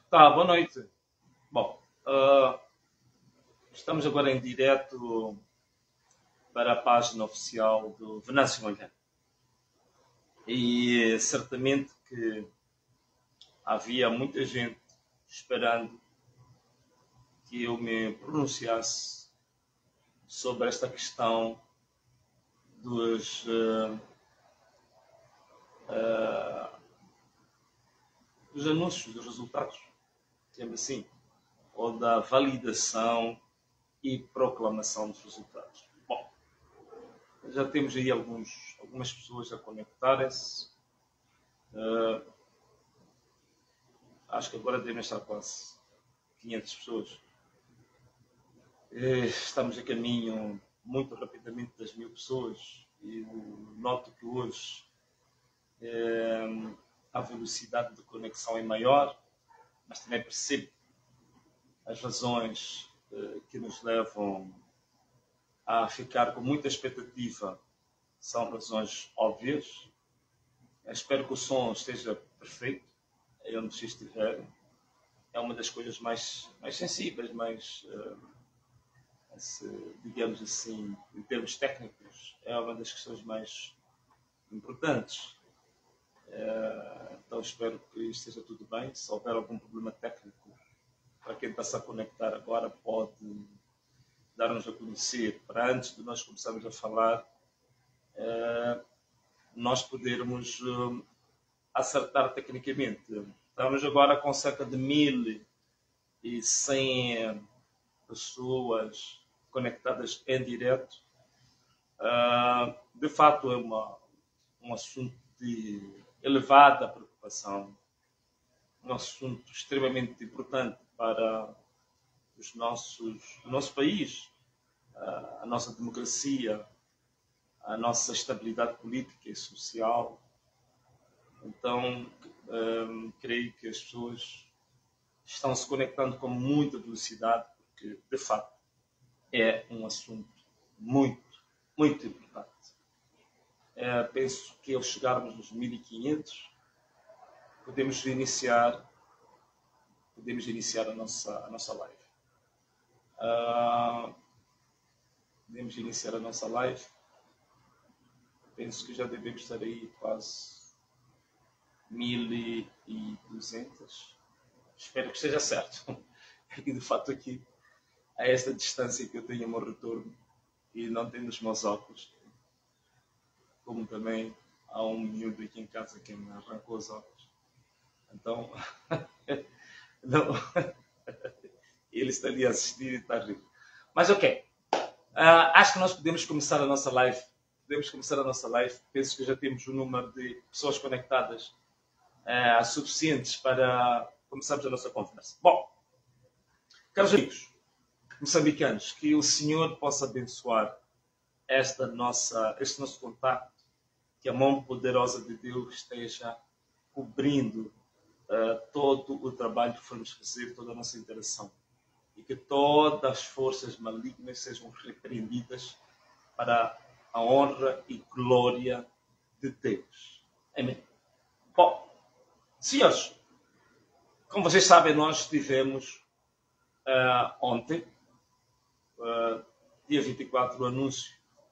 Tá, boa noite. Bom, estamos agora em direto para a página oficial do Venâncio Mondlane. E certamente que havia muita gente esperando que eu me pronunciasse sobre esta questão dos, dos anúncios dos resultados, digamos assim, ou da validação e proclamação dos resultados. Bom, já temos aí algumas pessoas a conectarem-se. Acho que agora devem estar quase 500 pessoas. Estamos a caminho muito rapidamente das 1000 pessoas e noto que hoje a velocidade de conexão é maior, mas também percebo as razões que nos levam a ficar com muita expectativa. São razões óbvias. Espero que o som esteja perfeito, aí onde você estiver. É uma das coisas mais sensíveis, digamos assim, em termos técnicos, é uma das questões mais importantes. Então espero que esteja tudo bem. Se houver algum problema técnico, para quem está-se a conectar agora, pode dar-nos a conhecer, para antes de nós começarmos a falar, nós podermos acertar tecnicamente. Estamos agora com cerca de 1100 pessoas conectadas em direto. De fato, é um assunto de elevada preocupação, um assunto extremamente importante para o nosso país, a nossa democracia, a nossa estabilidade política e social. Então, creio que as pessoas estão se conectando com muita velocidade, porque, de facto, é um assunto muito, muito importante. Penso que ao chegarmos nos 1500, podemos iniciar a nossa live. Podemos iniciar a nossa live. Penso que já devemos estar aí quase 1200. Espero que esteja certo. E de fato aqui, a esta distância que eu tenho ao meu retorno e não tendo os meus óculos, como também há um miúdo aqui em casa que me arrancou os óculos. Então, não, ele está ali a assistir e está a rir. Mas ok, acho que nós podemos começar a nossa live. Penso que já temos um número de pessoas conectadas suficientes para começarmos a nossa conversa. Bom, caros amigos moçambicanos, que o Senhor possa abençoar este nosso contacto, que a mão poderosa de Deus esteja cobrindo todo o trabalho que formos fazer, toda a nossa interação, e que todas as forças malignas sejam repreendidas para a honra e glória de Deus. Amém. Bom, senhores, como vocês sabem, nós tivemos ontem, dia 24, o anúncio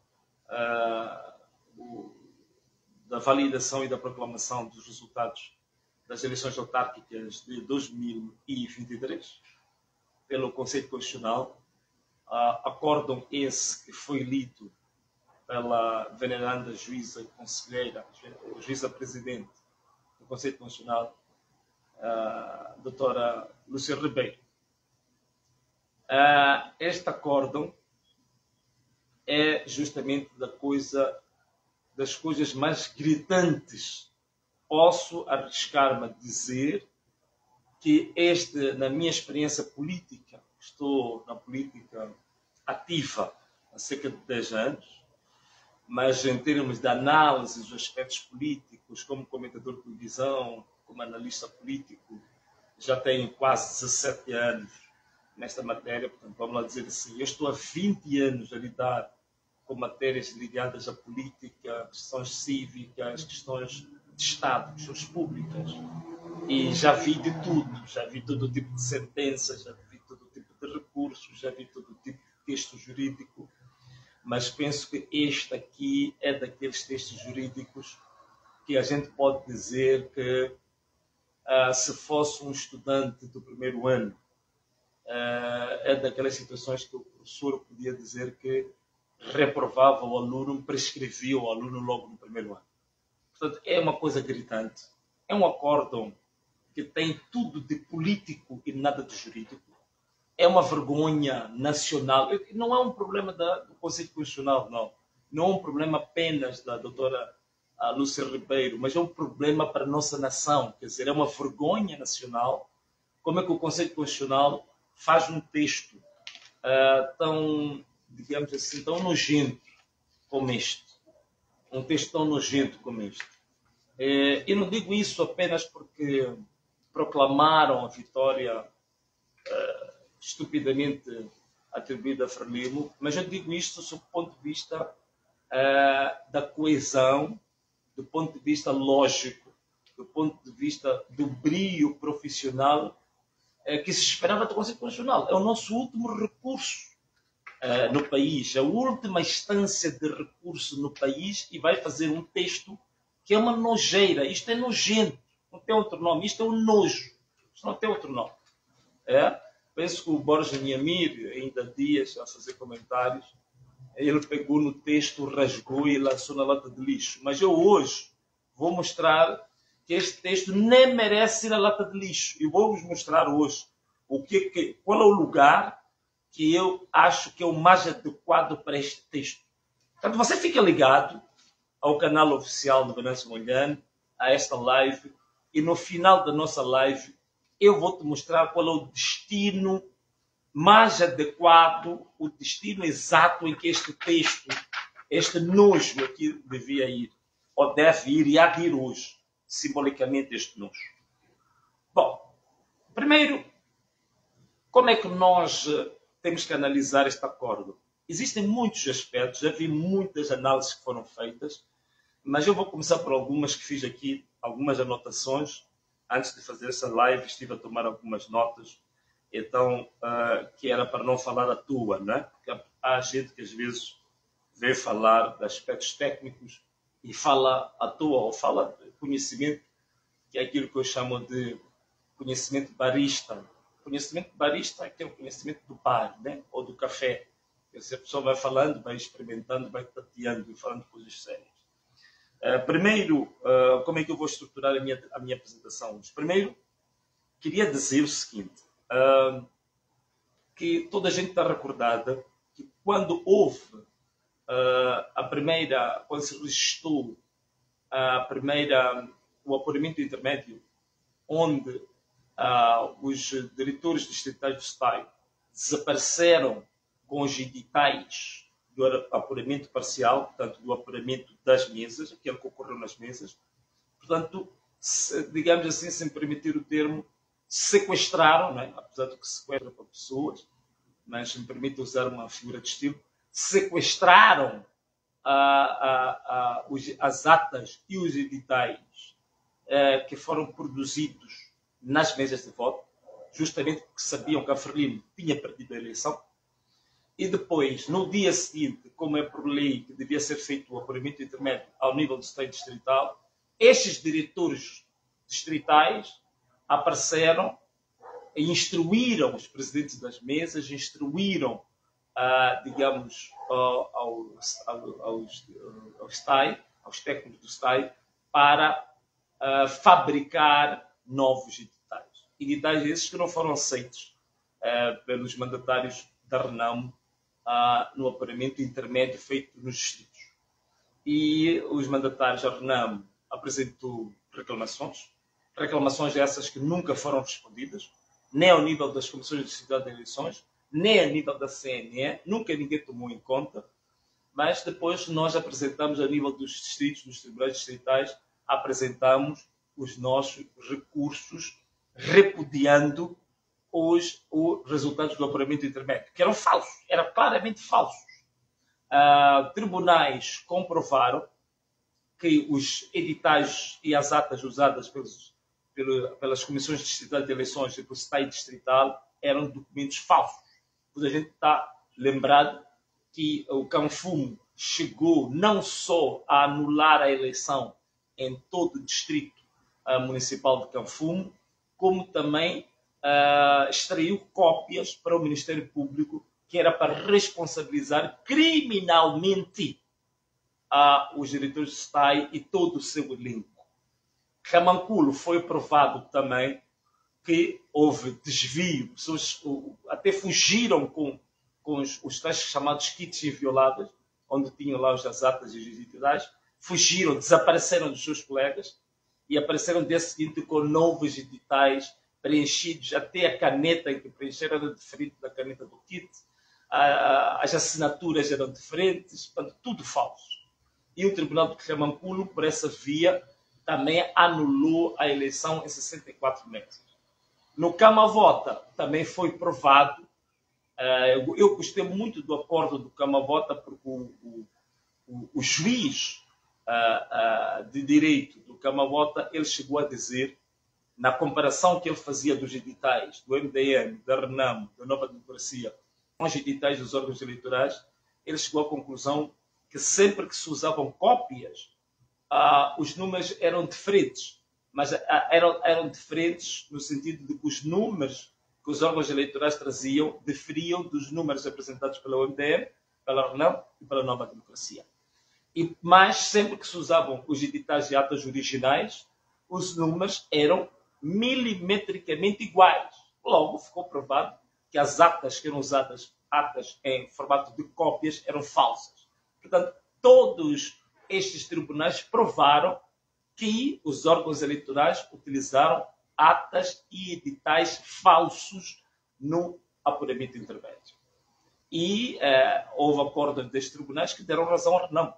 da validação e da proclamação dos resultados das eleições autárquicas de 2023 pelo Conselho Constitucional. Acórdão esse que foi lido pela veneranda juíza conselheira, juíza presidente do Conselho Constitucional, doutora Lúcia Ribeiro. Este acórdão é justamente das coisas mais gritantes. Posso arriscar-me a dizer que na minha experiência política, estou na política ativa há cerca de 10 anos, mas em termos de análise dos aspectos políticos, como comentador de televisão, como analista político, já tenho quase 17 anos nesta matéria. Portanto, vamos lá dizer assim, eu estou há 20 anos a lidar com matérias ligadas à política, questões cívicas, questões de Estado, questões públicas. E já vi de tudo, já vi todo tipo de sentenças, já vi todo tipo de recursos, já vi todo tipo de texto jurídico, mas penso que este aqui é daqueles textos jurídicos que a gente pode dizer que se fosse um estudante do primeiro ano, é daquelas situações que o professor podia dizer que reprovava o aluno, prescrevia o aluno logo no primeiro ano. Portanto, é uma coisa gritante. É um acórdão que tem tudo de político e nada de jurídico. É uma vergonha nacional. Não é um problema do Conselho Constitucional, não. Não é um problema apenas da doutora Lúcia Ribeiro, mas é um problema para a nossa nação. Quer dizer, é uma vergonha nacional. Como é que o Conselho Constitucional faz um texto tão, digamos assim, tão nojento como este? Um texto tão nojento como este. E não digo isso apenas porque proclamaram a vitória estupidamente atribuída a Frelimo, mas eu digo isto sob o ponto de vista da coesão, do ponto de vista lógico, do ponto de vista do brio profissional que se esperava do Conselho Constitucional. É o nosso último recurso no país, a última instância de recurso no país, e vai fazer um texto que é uma nojeira. Isto é nojento, não tem outro nome. Isto é um nojo, isto não tem outro nome. Penso que o Borja Niamir, ainda há dias, a fazer comentários, ele pegou no texto, rasgou e lançou na lata de lixo. Mas eu hoje vou mostrar que este texto nem merece ir à lata de lixo. E vou-vos mostrar hoje qual é o lugar que eu acho que é o mais adequado para este texto. Portanto, você fica ligado ao canal oficial do Venâncio Mondlane, a esta live, e no final da nossa live eu vou te mostrar qual é o destino mais adequado, o destino exato em que este texto, este nojo aqui devia ir, ou deve ir, e há de ir hoje, simbolicamente este nojo. Bom, primeiro, como é que nós temos que analisar este acordo? Existem muitos aspectos, já vi muitas análises que foram feitas, mas eu vou começar por algumas que fiz aqui, algumas anotações. Antes de fazer essa live, estive a tomar algumas notas, então, que era para não falar à toa, né? Porque há gente que às vezes vem falar de aspectos técnicos e fala à toa, ou fala de conhecimento, que é aquilo que eu chamo de conhecimento barista. Conhecimento barista é que é o conhecimento do bar, né? Ou do café. A pessoa vai falando, vai experimentando, vai tateando e falando coisas sérias. Primeiro, como é que eu vou estruturar a minha apresentação hoje? Primeiro, queria dizer o seguinte, que toda a gente está recordada que quando houve quando se registrou o apuramento intermédio, onde os diretores distritais do STAI desapareceram com os editais do apuramento parcial, portanto, do apuramento das mesas, aquilo que ocorreu nas mesas. Portanto, digamos assim, sem permitir o termo, sequestraram, né? Apesar do que sequestra para pessoas, mas me permite usar uma figura de estilo, sequestraram as atas e os editais que foram produzidos nas mesas de voto, justamente porque sabiam que a Frelimo tinha perdido a eleição. E depois, no dia seguinte, como é por lei que devia ser feito o apuramento intermédio ao nível do Estado distrital, estes diretores distritais apareceram e instruíram os presidentes das mesas, instruíram, digamos, aos técnicos do STAI, para fabricar novos editais. Editais esses que não foram aceitos pelos mandatários da Renamo no apuramento intermédio feito nos distritos. E os mandatários da Renamo apresentou reclamações essas que nunca foram respondidas, nem ao nível das comissões de cidade de eleições, nem a nível da CNE, nunca ninguém tomou em conta, mas depois nós apresentamos a nível dos distritos, dos tribunais distritais, apresentamos os nossos recursos repudiando os resultados do apuramento intermédio, que eram falsos, eram claramente falsos. Tribunais comprovaram que os editais e as atas usadas pelos pelas comissões distritais de eleições e pelo STAI distrital eram documentos falsos. Pois a gente está lembrado que o Canfumo chegou não só a anular a eleição em todo o distrito municipal de Canfumo, como também extraiu cópias para o Ministério Público, que era para responsabilizar criminalmente os diretores de STAI e todo o seu elenco. Ramanculo foi provado também que houve desvio, pessoas até fugiram com os tais chamados kits invioláveis, onde tinham lá as atas e os editais, fugiram, desapareceram dos seus colegas e apareceram no dia seguinte com novos editais preenchidos, até a caneta em que preencheram era diferente da caneta do kit, as assinaturas eram diferentes, portanto, tudo falso. E o Tribunal de Ramanculo, por essa via, também anulou a eleição em 64 meses. No Camavota também foi provado, eu gostei muito do acordo do Camavota, porque o juiz de direito do Camavota, ele chegou a dizer, na comparação que ele fazia dos editais do MDM, da RENAM, da Nova Democracia, com os editais dos órgãos eleitorais, ele chegou à conclusão que sempre que se usavam cópias, os números eram diferentes, mas eram diferentes no sentido de que os números que os órgãos eleitorais traziam diferiam dos números apresentados pela MDM, pela RENAM e pela Nova Democracia. Mas sempre que se usavam os editais de atas originais, os números eram milimetricamente iguais. Logo, ficou provado que as atas que eram usadas, atas em formato de cópias, eram falsas. Portanto, todos estes tribunais provaram que os órgãos eleitorais utilizaram atas e editais falsos no apuramento intermédio. E houve acordos destes tribunais que deram razão a RENAM.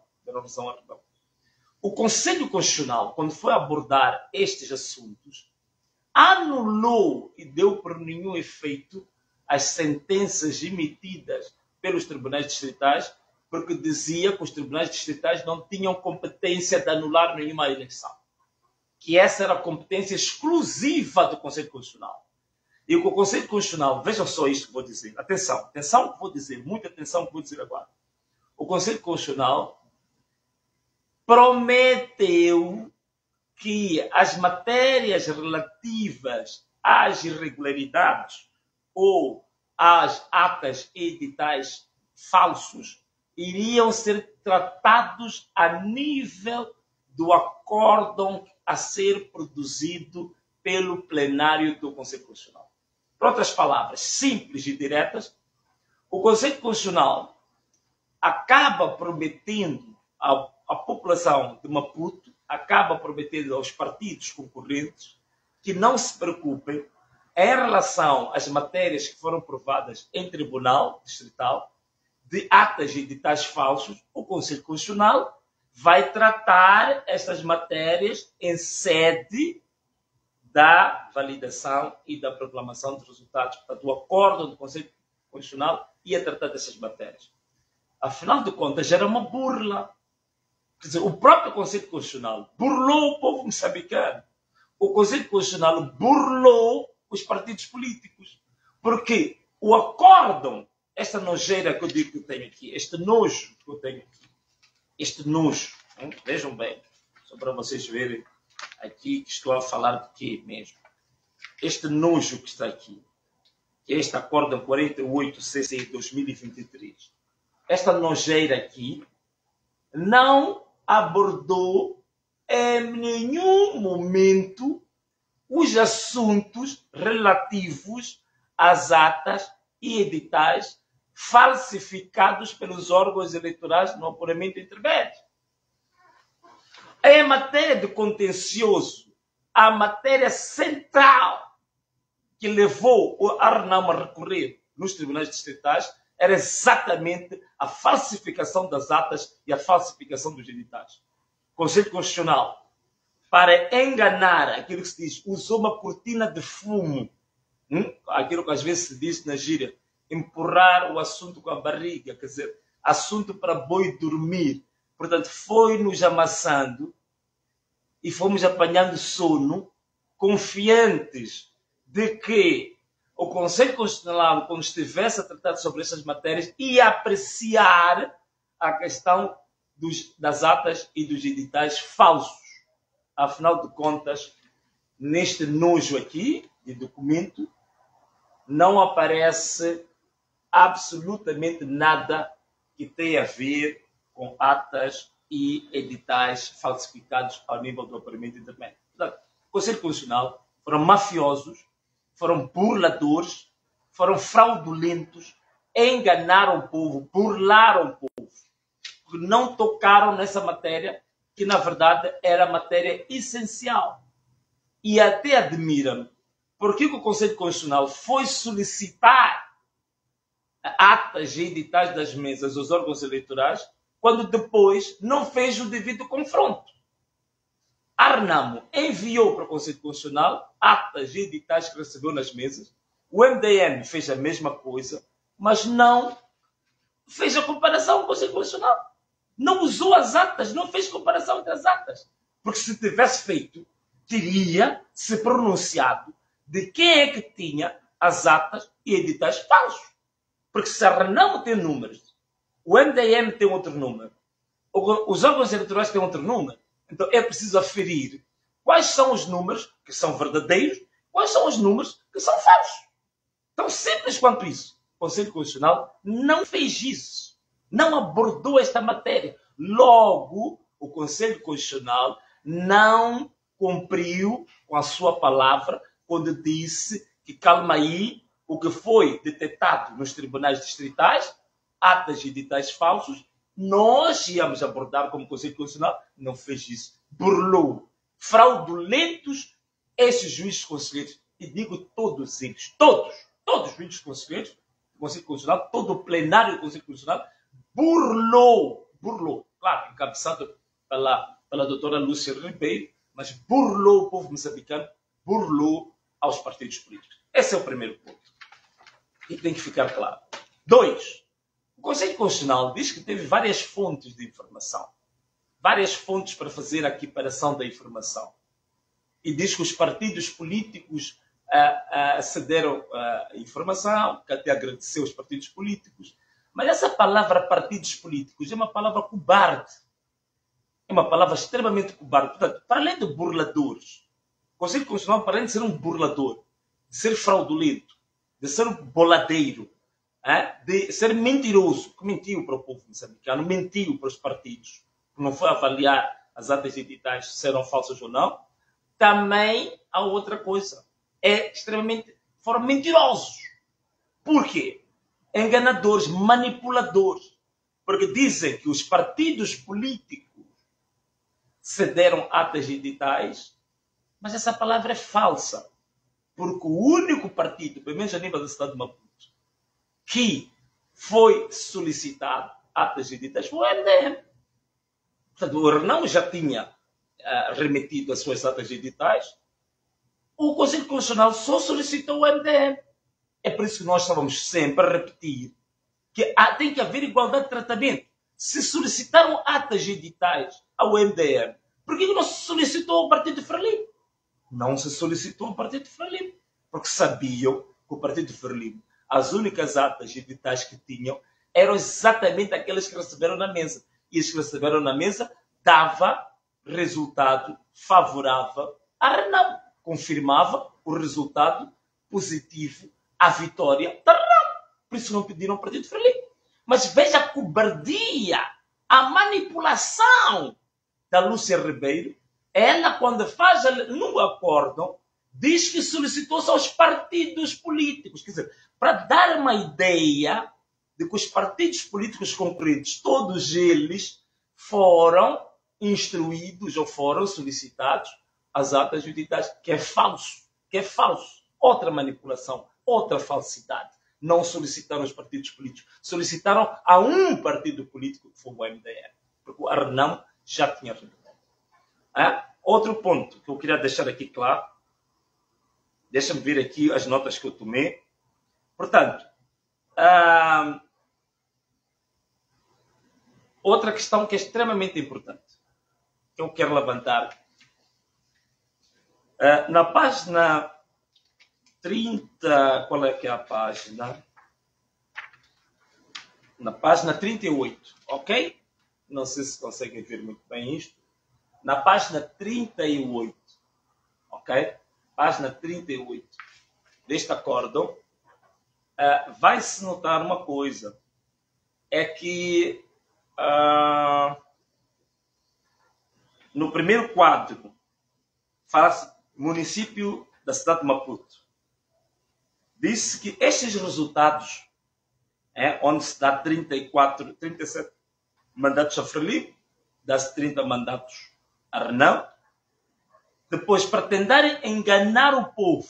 O Conselho Constitucional, quando foi abordar estes assuntos, anulou e deu por nenhum efeito as sentenças emitidas pelos tribunais distritais, porque dizia que os tribunais distritais não tinham competência de anular nenhuma eleição. Que essa era a competência exclusiva do Conselho Constitucional. E o Conselho Constitucional, vejam só isto que vou dizer. Atenção que vou dizer, muita atenção que vou dizer agora. O Conselho Constitucional prometeu que as matérias relativas às irregularidades ou às atas e editais falsos iriam ser tratados a nível do acórdão a ser produzido pelo plenário do Conselho Constitucional. Por outras palavras, simples e diretas, o Conselho Constitucional acaba prometendo à população de Maputo, acaba prometendo aos partidos concorrentes que não se preocupem em relação às matérias que foram provadas em tribunal distrital, de atas e editais falsos. O Conselho Constitucional vai tratar estas matérias em sede da validação e da proclamação dos resultados. Portanto, o acordo do Conselho Constitucional ia tratar dessas matérias. Afinal de contas, era uma burla. Quer dizer, o próprio Conselho Constitucional burlou o povo moçambicano. O Conselho Constitucional burlou os partidos políticos. Porque o acórdão, esta nojeira que eu digo que eu tenho aqui, este nojo que eu tenho aqui, este nojo, hein? Vejam bem, só para vocês verem aqui que estou a falar de quê mesmo. Este nojo que está aqui, que é este acórdão 48-CC 2023, esta nojeira aqui não abordou em nenhum momento os assuntos relativos às atas e editais falsificados pelos órgãos eleitorais no apuramento intermédio. Em matéria de contencioso, a matéria central que levou a RENAM a recorrer nos tribunais distritais era exatamente a falsificação das atas e a falsificação dos editais. O Conselho Constitucional, para enganar aquilo que se diz, usou uma cortina de fumo, aquilo que às vezes se diz na gíria, empurrar o assunto com a barriga, quer dizer, assunto para boi dormir. Portanto, foi nos amassando e fomos apanhando sono confiantes de que o Conselho Constitucional, quando estivesse a tratar sobre essas matérias, ia apreciar a questão das atas e dos editais falsos. Afinal de contas, neste nojo aqui de documento, não aparece absolutamente nada que tenha a ver com atas e editais falsificados ao nível do aparelhamento intermédio. Portanto, o Conselho Constitucional foram mafiosos, foram burladores, foram fraudulentos, enganaram o povo, burlaram o povo, porque não tocaram nessa matéria que, na verdade, era matéria essencial. E até admira-me porque o Conselho Constitucional foi solicitar atas e editais das mesas aos órgãos eleitorais quando depois não fez o devido confronto. A Renamo enviou para o Conselho Constitucional atas e editais que recebeu nas mesas. O MDM fez a mesma coisa, mas não fez a comparação com o Conselho Constitucional. Não usou as atas, não fez comparação entre as atas. Porque se tivesse feito, teria se pronunciado de quem é que tinha as atas e editais falsos. Porque se a Renamo tem números, o MDM tem outro número, os órgãos eleitorais têm outro número, então é preciso aferir quais são os números que são verdadeiros, quais são os números que são falsos. Tão simples quanto isso. O Conselho Constitucional não fez isso. Não abordou esta matéria. Logo, o Conselho Constitucional não cumpriu com a sua palavra quando disse que, calma aí, o que foi detectado nos tribunais distritais, atas e editais falsos, nós íamos abordar como Conselho Constitucional, não fez isso. Burlou. Fraudulentos esses juízes conselheiros. E digo todos eles, todos os juízes conselheiros do Conselho Constitucional, todo o plenário do Conselho Constitucional, burlou, claro, encabeçado pela doutora Lúcia Ribeiro, mas burlou o povo moçambicano, burlou aos partidos políticos. Esse é o primeiro ponto. E tem que ficar claro. 2. O Conselho Constitucional diz que teve várias fontes de informação. Várias fontes para fazer a equiparação da informação. E diz que os partidos políticos cederam a informação, que até agradeceu os partidos políticos. Mas essa palavra partidos políticos é uma palavra cobarde. É uma palavra extremamente cobarde. Portanto, para além de burladores, o Conselho Constitucional, para além de ser um burlador, de ser fraudulento, de ser um boladeiro, de ser mentiroso, que mentiu para o povo moçambicano, mentiu para os partidos, que não foi avaliar as atas editais se eram falsas ou não, também há outra coisa. Foram mentirosos. Por quê? Enganadores, manipuladores. Porque dizem que os partidos políticos cederam atas editais, mas essa palavra é falsa. Porque o único partido, pelo menos a nível da cidade de Maputo, que foi solicitado atas editais foi o MDM. Portanto, o Renamo já tinha remetido as suas atas editais. O Conselho Constitucional só solicitou o MDM. É por isso que nós estávamos sempre a repetir que tem que haver igualdade de tratamento. Se solicitaram atas editais ao MDM, por que não se solicitou ao Partido Frelimo? Não se solicitou ao Partido Frelimo, porque sabiam que o Partido Frelimo, as únicas atas editais que tinham, eram exatamente aquelas que receberam na mesa. E as que receberam na mesa dava resultado favorável à Renamo. Confirmava o resultado positivo, a vitória da Renamo. Por isso não pediram ao Partido Frelimo. Mas veja a cobardia, a manipulação da Lúcia Ribeiro. Ela, quando faz no acórdão, diz que solicitou-se aos partidos políticos. Quer dizer, para dar uma ideia de que os partidos políticos concorrentes, todos eles foram instruídos ou foram solicitados as atas judiciais, que é falso, Outra manipulação, outra falsidade. Não solicitaram os partidos políticos, solicitaram a um partido político, que foi o MDM, porque o Renamo já tinha revelado. Outro ponto que eu queria deixar aqui claro, deixa-me ver aqui as notas que eu tomei. Portanto, outra questão que é extremamente importante, que eu quero levantar, Na página 30, qual é que é a página? Na página 38, ok? Não sei se conseguem ver muito bem isto. Na página 38, ok? Página 38 deste acórdão, vai-se notar uma coisa. É que no primeiro quadro fala-se município da cidade de Maputo. Disse que estes resultados, onde se dá 37 mandatos a Frelimo, dá-se 30 mandatos a Renão. Depois, para tentarem enganar o povo,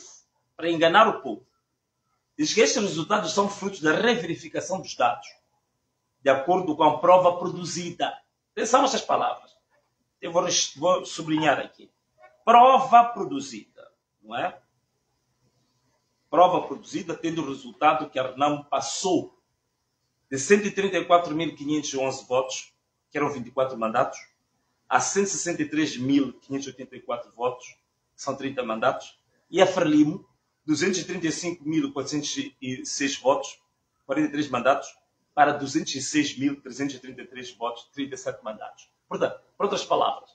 diz que estes resultados são frutos da reverificação dos dados, de acordo com a prova produzida. Atenção a estas palavras. Eu vou sublinhar aqui. Prova produzida, não é? Prova produzida tendo o resultado que a Renamo passou de 134.511 votos, que eram 24 mandatos, a 163.584 votos, que são 30 mandatos, e a Frelimo, 235.406 votos, 43 mandatos, para 206.333 votos, 37 mandatos. Portanto, por outras palavras,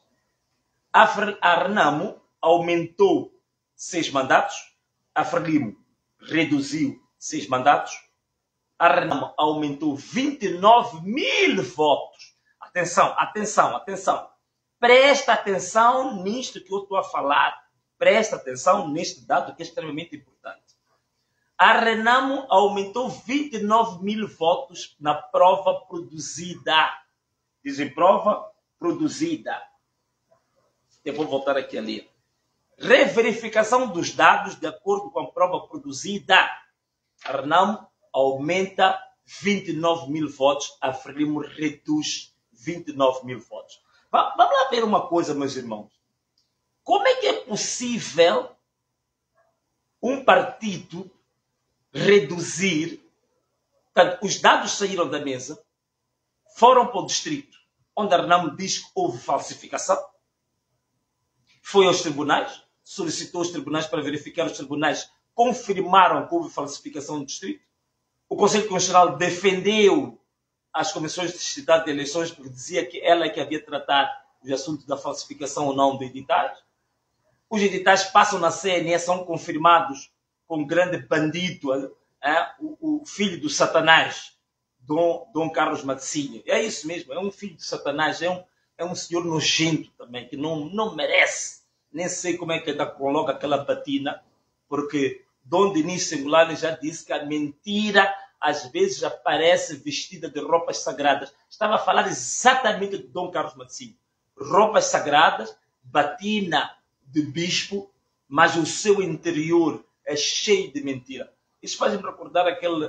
a Renamo aumentou 6 mandatos, a Frelimo reduziu 6 mandatos, a Renamo aumentou 29.000 votos. Atenção, atenção, atenção. Presta atenção nisto que eu estou a falar. Presta atenção neste dado que é extremamente importante. A Renamo aumentou 29.000 votos na prova produzida. Dizem prova produzida. Eu vou voltar aqui a ler. Reverificação dos dados de acordo com a prova produzida. A Renamo aumenta 29.000 votos, a Frelimo reduz 29.000 votos. Vamos lá ver uma coisa, meus irmãos. Como é que é possível um partido reduzir? Portanto, os dados saíram da mesa, foram para o distrito, onde a Renamo diz que houve falsificação, foi aos tribunais, solicitou os tribunais para verificar, os tribunais confirmaram que houve falsificação no distrito. O Conselho Constitucional defendeu as comissões distritais de eleições porque dizia que ela é que havia de tratar os assuntos da falsificação ou não de editais. Os editais passam na CNE, são confirmados com um grande bandido, o filho do Satanás, Dom Carlos Matsinha. É isso mesmo, é um filho de Satanás, é um senhor nojento também, que não merece. Nem sei como é que ainda coloca aquela patina, porque Dom Denis Sengulane já disse que a mentira às vezes aparece vestida de roupas sagradas. Estava a falar exatamente de Dom Carlos Matsinha. Roupas sagradas, batina de bispo, mas o seu interior é cheio de mentira. Isso faz-me recordar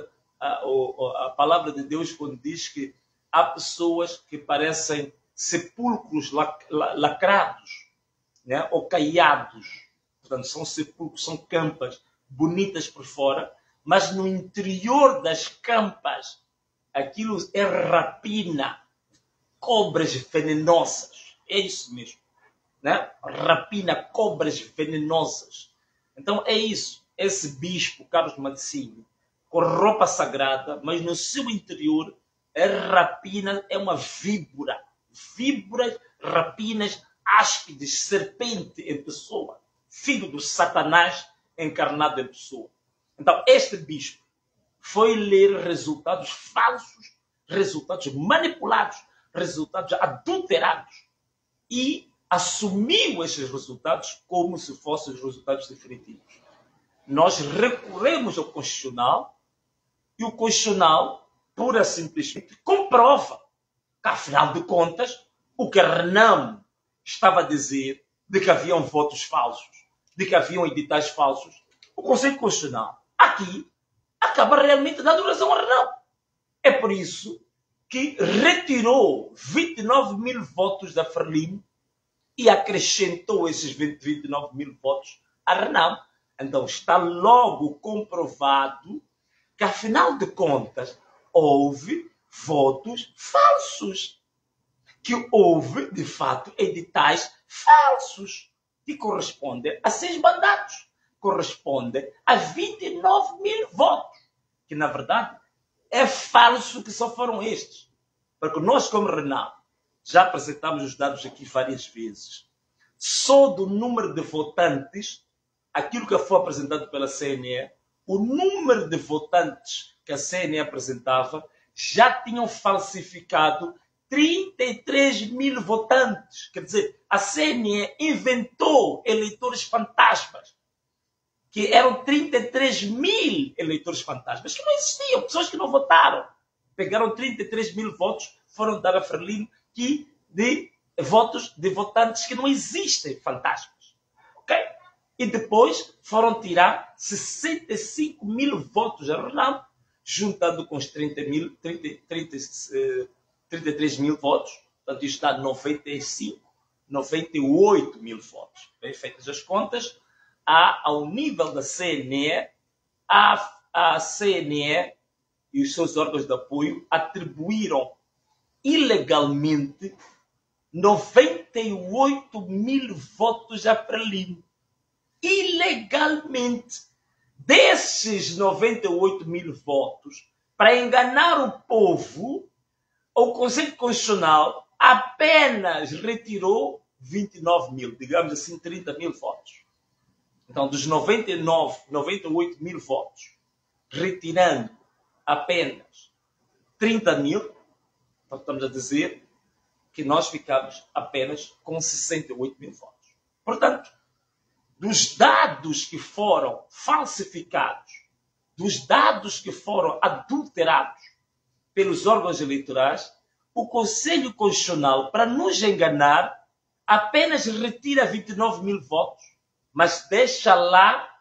a palavra de Deus quando diz que há pessoas que parecem sepulcros lacrados, né? Ou caiados. Portanto, são sepulcros, são campas bonitas por fora, mas no interior das campas aquilo é rapina, cobras venenosas. É isso mesmo, né? Rapina, cobras venenosas. Então é isso. Esse bispo, Carlos Matsinho, com roupa sagrada, mas no seu interior é rapina, é uma víbora. Víboras, rapinas, áspides, serpente em pessoa. Filho do Satanás encarnado em pessoa. Então, este bispo foi ler resultados falsos, resultados manipulados, resultados adulterados e assumiu esses resultados como se fossem os resultados definitivos. Nós recorremos ao Constitucional e o Constitucional, pura e simplesmente, comprova que, afinal de contas, o que a Renamo estava a dizer de que haviam votos falsos, de que haviam editais falsos, o Conselho Constitucional aqui acaba realmente dando razão a Renamo. É por isso que retirou 29.000 votos da Frelimo e acrescentou esses 29.000 votos a Renamo. Então está logo comprovado que, afinal de contas, houve votos falsos. Que houve, de fato, editais falsos. que corresponde a 6 mandatos. Corresponde a 29 mil votos. Que, na verdade, é falso que só foram estes. Porque nós, como Renamo, já apresentamos os dados aqui várias vezes. Só do número de votantes, aquilo que foi apresentado pela CNE, o número de votantes que a CNE apresentava, já tinham falsificado 33 mil votantes. Quer dizer, a CNE inventou eleitores fantasmas, que eram 33 mil eleitores fantasmas, que não existiam, pessoas que não votaram. Pegaram 33 mil votos, foram dar a Frelimo de votos de votantes que não existem, fantasmas. Ok? E depois foram tirar 65 mil votos a Renamo, juntando com os 33 mil votos. Portanto, isto dá 98 mil votos. Bem feitas as contas, ao nível da CNE, a CNE e os seus órgãos de apoio atribuíram ilegalmente 98 mil votos a Frelimo. Ilegalmente. Desses 98 mil votos, para enganar o povo, o Conselho Constitucional apenas retirou 29 mil, digamos assim, 30 mil votos. Então, dos 98 mil votos, retirando apenas 30 mil, então estamos a dizer que nós ficamos apenas com 68 mil votos. Portanto, dos dados que foram falsificados, dos dados que foram adulterados pelos órgãos eleitorais, o Conselho Constitucional, para nos enganar, apenas retira 29 mil votos, mas deixa lá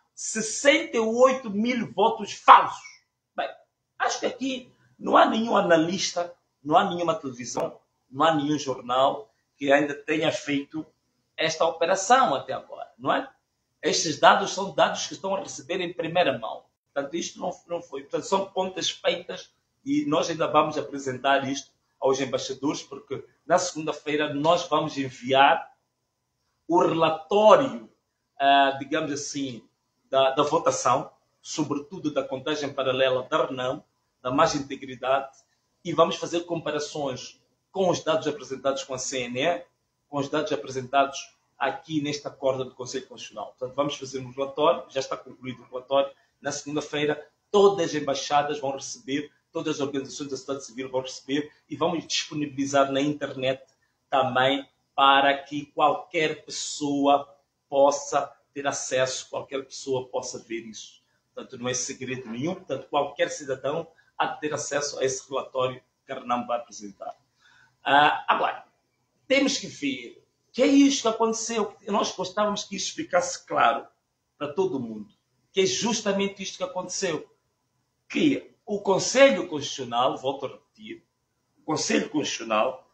68 mil votos falsos. Bem, acho que aqui não há nenhum analista, não há nenhuma televisão, não há nenhum jornal que ainda tenha feito esta operação até agora, não é? Estes dados são dados que estão a receber em primeira mão. Portanto, isto não foi. Portanto, são contas feitas e nós ainda vamos apresentar isto aos embaixadores, porque na segunda-feira nós vamos enviar o relatório, digamos assim, da votação, sobretudo da contagem paralela da Renamo, da mais integridade, e vamos fazer comparações com os dados apresentados com a CNE, com os dados apresentados aqui nesta corda do Conselho Constitucional. Portanto, vamos fazer um relatório, já está concluído o relatório. Na segunda-feira, todas as embaixadas vão receber, todas as organizações da sociedade civil vão receber e vamos disponibilizar na internet também para que qualquer pessoa possa ter acesso, qualquer pessoa possa ver isso. Portanto, não é segredo nenhum. Portanto, qualquer cidadão há de ter acesso a esse relatório que a Renamo vai apresentar. Agora, temos que ver que é isto que aconteceu. Nós gostávamos que isso ficasse claro para todo mundo. Que é justamente isto que aconteceu. Que o Conselho Constitucional, volto a repetir, o Conselho Constitucional,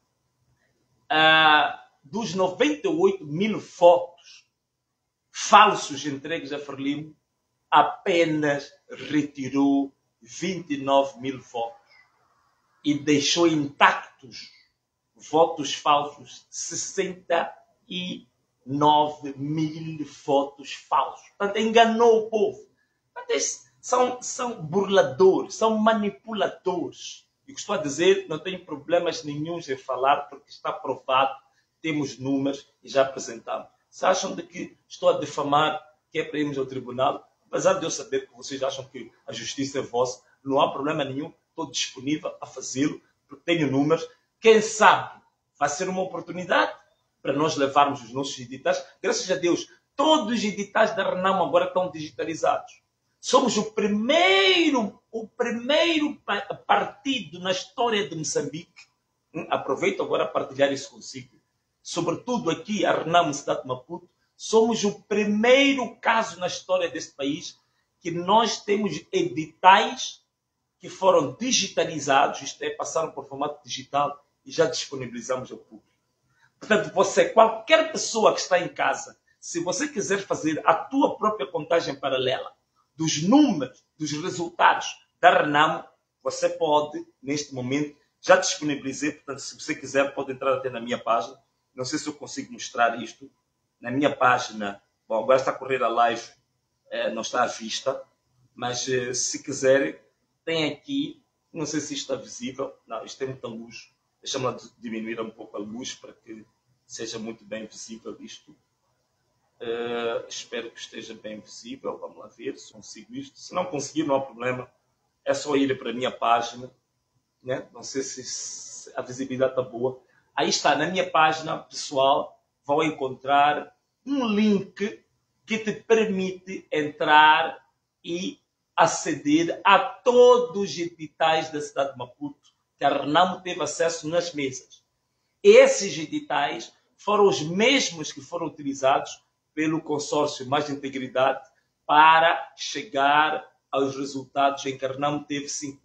dos 98 mil votos falsos entregues a Frelimo, apenas retirou 29 mil votos e deixou intactos votos falsos, 69 mil votos falsos. Portanto, enganou o povo. Portanto, são burladores, são manipuladores. E o que estou a dizer, não tenho problemas nenhuns em falar, porque está provado, temos números e já apresentamos. Se acham de que estou a difamar, que é para irmos ao tribunal, apesar de eu saber que vocês acham que a justiça é vossa, não há problema nenhum, estou disponível a fazê-lo, porque tenho números. Quem sabe vai ser uma oportunidade para nós levarmos os nossos editais. Graças a Deus, todos os editais da Renamo agora estão digitalizados. Somos o primeiro partido na história de Moçambique. Aproveito agora a partilhar isso consigo. Sobretudo aqui, a Renamo, cidade de Maputo, somos o primeiro caso na história deste país que nós temos editais que foram digitalizados, isto é, passaram por formato digital e já disponibilizamos ao público. Portanto, qualquer pessoa que está em casa, se você quiser fazer a tua própria contagem paralela dos números, dos resultados da Renamo, você pode, neste momento, já disponibilizei, portanto, se você quiser, pode entrar até na minha página. Não sei se eu consigo mostrar isto. na minha página. Bom, agora está a correr a live, não está à vista, mas se quiserem, tem aqui, não sei se isto está visível, não, isto tem muita luz, deixa-me diminuir um pouco a luz para que seja muito bem visível isto. Espero que esteja bem visível, vamos lá ver se consigo isto. Se não conseguir, não há problema, é só ir para a minha página, né? Não sei se a visibilidade está boa. Aí está, na minha página pessoal, vão encontrar um link que te permite entrar e aceder a todos os editais da cidade de Maputo, que a Renamo teve acesso nas mesas. Esses editais foram os mesmos que foram utilizados pelo consórcio Mais Integridade para chegar aos resultados em que a Renamo teve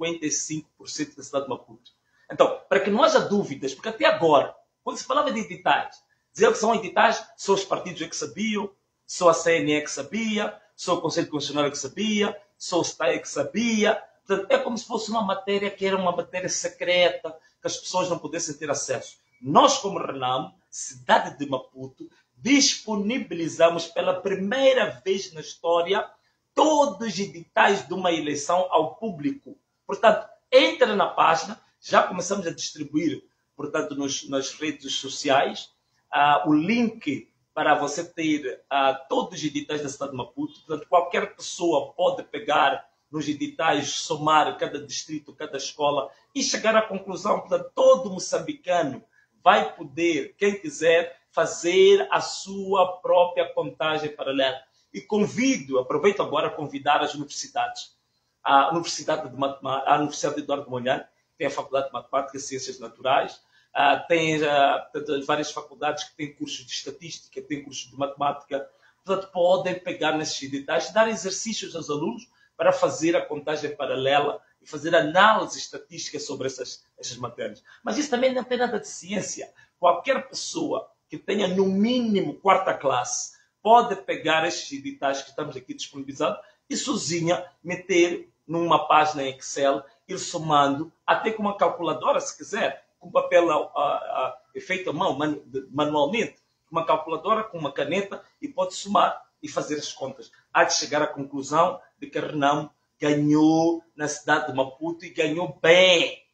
55% da cidade de Maputo. Então, para que não haja dúvidas, porque até agora, quando se falava de editais, dizer que são editais, só os partidos é que sabiam, só a CNE que sabia, só o Conselho Constitucional que sabia, só o STAE que sabia. Portanto, é como se fosse uma matéria que era uma matéria secreta, que as pessoas não pudessem ter acesso. Nós, como Renamo, cidade de Maputo, disponibilizamos pela primeira vez na história todos os editais de uma eleição ao público. Portanto, entra na página, já começamos a distribuir, portanto, nas redes sociais, o link para você ter todos os editais da cidade de Maputo. Portanto, qualquer pessoa pode pegar nos editais, somar cada distrito, cada escola e chegar à conclusão. Portanto, todo moçambicano vai poder, quem quiser, fazer a sua própria contagem paralela. E aproveito agora a convidar as universidades. A Universidade de Eduardo Mondlane tem a Faculdade de Matemática e Ciências Naturais, tem várias faculdades que têm cursos de estatística, têm cursos de matemática. Portanto, podem pegar nesses editais e dar exercícios aos alunos para fazer a contagem paralela e fazer análise estatística sobre essas matérias. Mas isso também não tem nada de ciência. Qualquer pessoa que tenha no mínimo 4ª classe pode pegar estes editais que estamos aqui disponibilizados e sozinha meter numa página em Excel, ir somando, até com uma calculadora, se quiser, com papel feito à mão, manualmente, uma calculadora com uma caneta, e pode somar e fazer as contas. Há de chegar à conclusão de que a Renamo ganhou na cidade de Maputo e ganhou bem.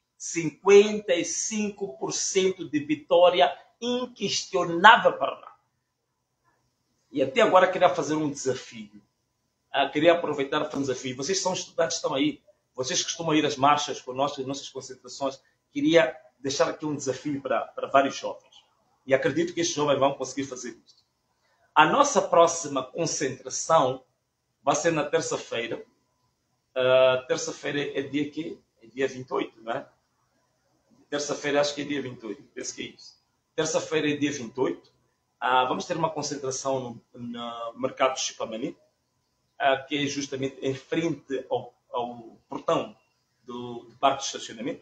55% de vitória inquestionável para a Renamo. E até agora queria fazer um desafio. Queria aproveitar para fazer um desafio. Vocês são estudantes, estão aí. Vocês costumam ir às marchas conosco, às nossas concentrações. Queria deixar aqui um desafio para vários jovens. E acredito que estes jovens vão conseguir fazer isso. A nossa próxima concentração vai ser na terça-feira. Terça-feira é dia quê? É dia 28, não é? Terça-feira acho que é dia 28. Penso que é isso. Terça-feira é dia 28. Vamos ter uma concentração no mercado de Chipamani, que é justamente em frente ao portão do parque de estacionamento,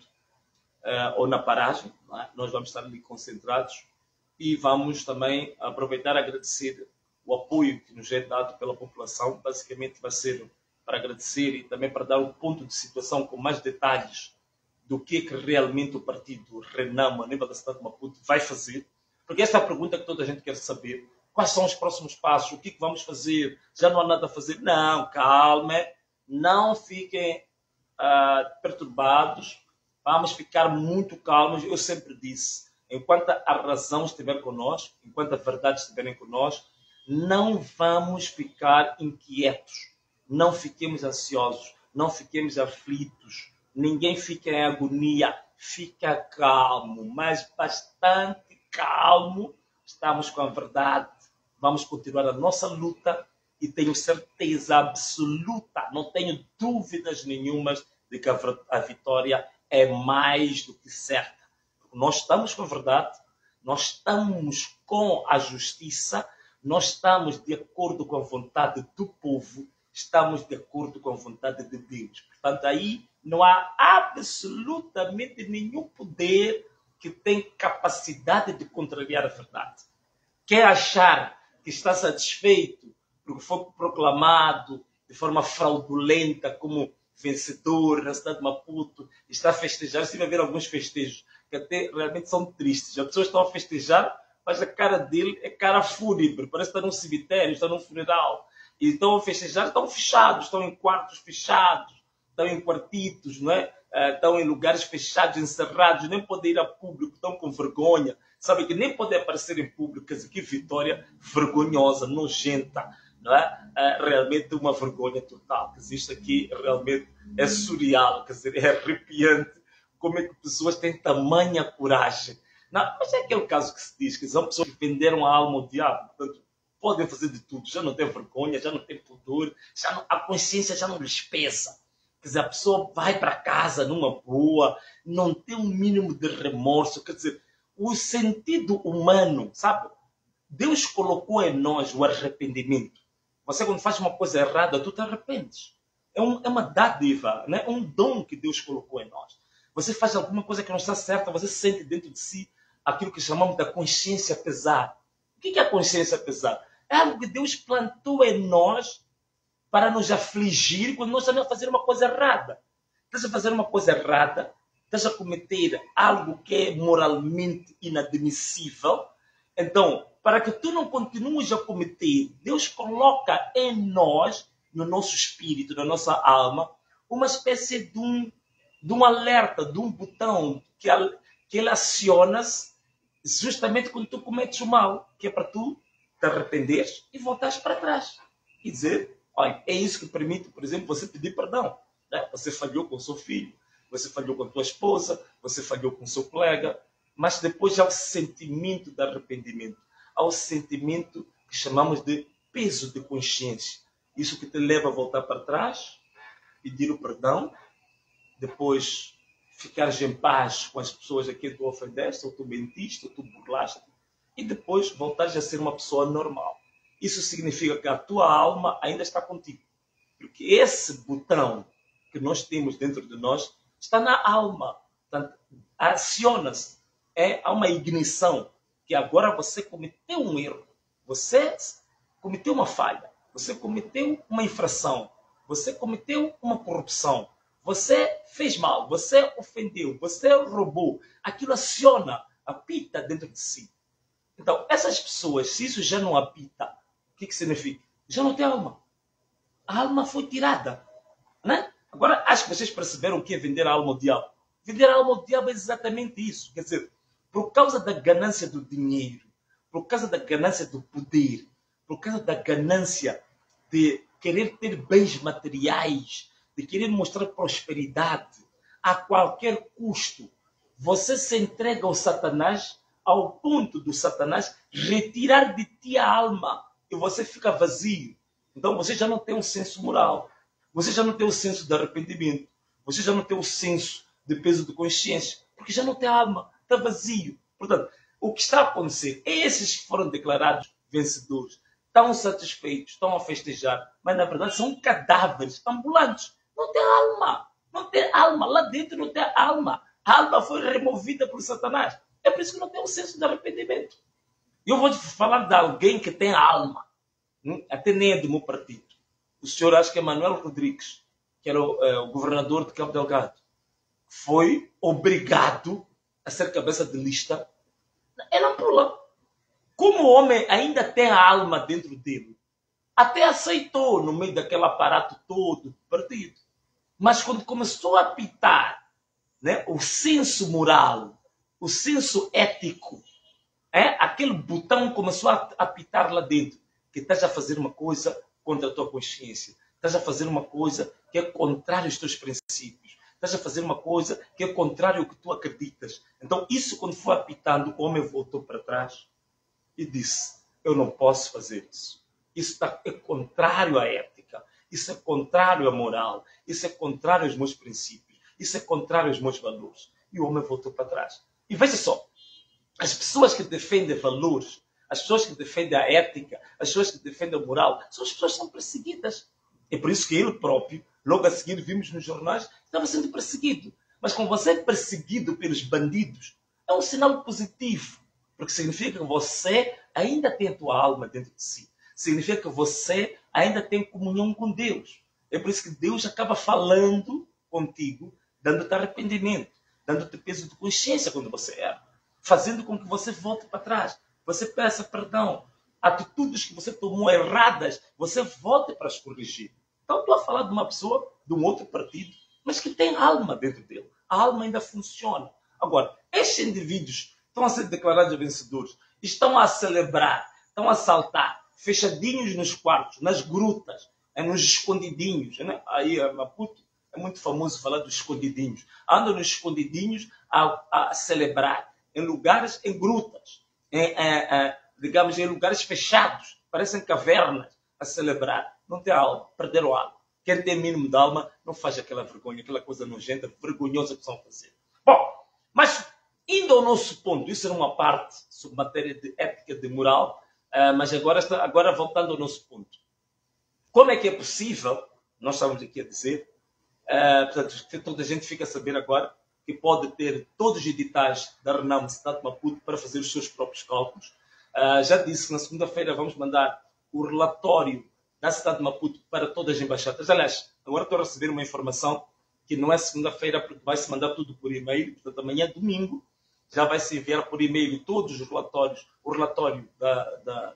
ou na paragem. Nós vamos estar ali concentrados e vamos também aproveitar e agradecer o apoio que nos é dado pela população. Basicamente vai ser para agradecer e também para dar um ponto de situação com mais detalhes do que realmente o partido Renamo, a nível da cidade de Maputo, vai fazer. Porque esta é a pergunta que toda a gente quer saber. Quais são os próximos passos? O que vamos fazer? Já não há nada a fazer? Não, calma. Não fiquem perturbados. Vamos ficar muito calmos. Eu sempre disse, enquanto a razão estiver conosco, enquanto a verdade estiver conosco, não vamos ficar inquietos. Não fiquemos ansiosos. Não fiquemos aflitos. Ninguém fica em agonia. Fica calmo, mas bastante calmo. Estamos com a verdade. Vamos continuar a nossa luta e tenho certeza absoluta, não tenho dúvidas nenhumas de que a vitória é mais do que certa. Nós estamos com a verdade, nós estamos com a justiça, nós estamos de acordo com a vontade do povo, estamos de acordo com a vontade de Deus. Portanto, aí não há absolutamente nenhum poder que tem capacidade de contrariar a verdade. Quer achar que está satisfeito porque foi proclamado de forma fraudulenta como vencedor na cidade de Maputo, está a festejar. Eu estive a ver alguns festejos que até realmente são tristes. As pessoas estão a festejar mas a cara dele é cara fúnebre, parece que está num cemitério, está num funeral. E estão a festejar, estão fechados, estão em quartos fechados, estão em quartitos, não é? Estão em lugares fechados, encerrados, nem podem ir a público, estão com vergonha. Sabe que nem podem aparecer em público. Quer dizer, que vitória vergonhosa, nojenta, não é? Realmente uma vergonha total. Quer dizer, isto aqui realmente é surreal, quer dizer, é arrepiante. Como é que pessoas têm tamanha coragem? Não, mas é aquele caso que se diz que são pessoas que venderam a alma ao diabo. Portanto, podem fazer de tudo. Já não tem vergonha, já não tem pudor, a consciência já não lhes pesa. Quer dizer, a pessoa vai para casa numa boa, não tem um mínimo de remorso. Quer dizer, o sentido humano, sabe? Deus colocou em nós o arrependimento. Você, quando faz uma coisa errada, tu te arrependes. É uma dádiva, né? É um dom que Deus colocou em nós. Você faz alguma coisa que não está certa, você sente dentro de si aquilo que chamamos da consciência pesar. O que é a consciência pesar? É algo que Deus plantou em nós para nos afligir quando nós estamos a fazer uma coisa errada. Estás a fazer uma coisa errada, estás a cometer algo que é moralmente inadmissível. Então, para que tu não continues a cometer, Deus coloca em nós, no nosso espírito, na nossa alma, uma espécie de um alerta, de um botão que ele aciona-se justamente quando tu cometes o mal, que é para tu te arrependeres e voltares para trás. Quer dizer, olha, é isso que permite, por exemplo, você pedir perdão. Né? Você falhou com o seu filho, você falhou com a tua esposa, você falhou com o seu colega, mas depois há o sentimento de arrependimento, há o sentimento que chamamos de peso de consciência. Isso que te leva a voltar para trás, pedir o perdão, depois ficares em paz com as pessoas a quem tu ofendeste, ou tu mentiste, ou tu burlaste, e depois voltares a ser uma pessoa normal. Isso significa que a tua alma ainda está contigo. Porque esse botão que nós temos dentro de nós está na alma. Portanto, aciona-se. Há uma ignição que agora você cometeu um erro. Você cometeu uma falha. Você cometeu uma infração. Você cometeu uma corrupção. Você fez mal. Você ofendeu. Você roubou. Aquilo aciona, apita dentro de si. Então, essas pessoas, se isso já não apita, o que significa? Já não tem alma. A alma foi tirada. Né? Agora, acho que vocês perceberam o que é vender a alma ao diabo. Vender a alma ao diabo é exatamente isso. Quer dizer, por causa da ganância do dinheiro, por causa da ganância do poder, por causa da ganância de querer ter bens materiais, de querer mostrar prosperidade a qualquer custo, você se entrega ao Satanás ao ponto do Satanás retirar de ti a alma e você fica vazio. Então você já não tem um senso moral, você já não tem o senso de arrependimento, você já não tem o senso de peso de consciência, porque já não tem alma, está vazio. Portanto, o que está a acontecer é esses que foram declarados vencedores, estão satisfeitos, estão a festejar, mas na verdade são cadáveres ambulantes. Não tem alma, não tem alma, lá dentro não tem alma. A alma foi removida por Satanás. É por isso que não tem um senso de arrependimento. Eu vou te falar de alguém que tem alma, até nem é do meu partido. O senhor, acho que é Manuel Rodrigues, que era o governador de Cabo Delgado, foi obrigado a ser cabeça de lista. Ele não pula. Como o homem ainda tem a alma dentro dele, até aceitou no meio daquele aparato todo do partido. Mas quando começou a apitar, né, o senso moral, o senso ético, aquele botão começou a apitar lá dentro, que estás a fazer uma coisa contra a tua consciência, estás a fazer uma coisa que é contrária aos teus princípios, estás a fazer uma coisa que é contrária ao que tu acreditas. Então isso, quando foi apitando, o homem voltou para trás e disse, eu não posso fazer isso. Isso é contrário à ética, isso é contrário à moral, isso é contrário aos meus princípios, isso é contrário aos meus valores. E o homem voltou para trás. E veja só, as pessoas que defendem valores, as pessoas que defendem a ética, as pessoas que defendem a moral, são as pessoas que são perseguidas. É por isso que ele próprio, logo a seguir, vimos nos jornais, estava sendo perseguido. Mas quando você é perseguido pelos bandidos, é um sinal positivo, porque significa que você ainda tem a tua alma dentro de si. Significa que você ainda tem comunhão com Deus. É por isso que Deus acaba falando contigo, dando-te arrependimento, dando-te peso de consciência quando você erra, fazendo com que você volte para trás, você peça perdão. Atitudes que você tomou erradas, você volte para as corrigir. Então, estou a falar de uma pessoa, de um outro partido, mas que tem alma dentro dele. A alma ainda funciona. Agora, estes indivíduos estão a ser declarados vencedores, estão a celebrar, estão a saltar, fechadinhos nos quartos, nas grutas, nos escondidinhos. Né? Aí, a Maputo, é muito famoso falar dos escondidinhos. Andam nos escondidinhos a celebrar, em lugares, em grutas, digamos, em lugares fechados, parecem cavernas, a celebrar. Não tem alma, perderam alma. Quem tem mínimo de alma não faz aquela vergonha, aquela coisa nojenta, vergonhosa que estão a fazer. Bom, mas indo ao nosso ponto, isso era uma parte sobre matéria de ética, de moral, mas agora voltando ao nosso ponto. Como é que é possível, nós estamos aqui a dizer, portanto, toda a gente fica a saber agora que pode ter todos os editais da Renamo Cidade de Maputo para fazer os seus próprios cálculos. Já disse que na segunda-feira vamos mandar o relatório da cidade de Maputo para todas as embaixadas. Aliás, agora estou a receber uma informação que não é segunda-feira, porque vai-se mandar tudo por e-mail. Portanto, amanhã, domingo, já vai-se enviar por e-mail todos os relatórios, o relatório da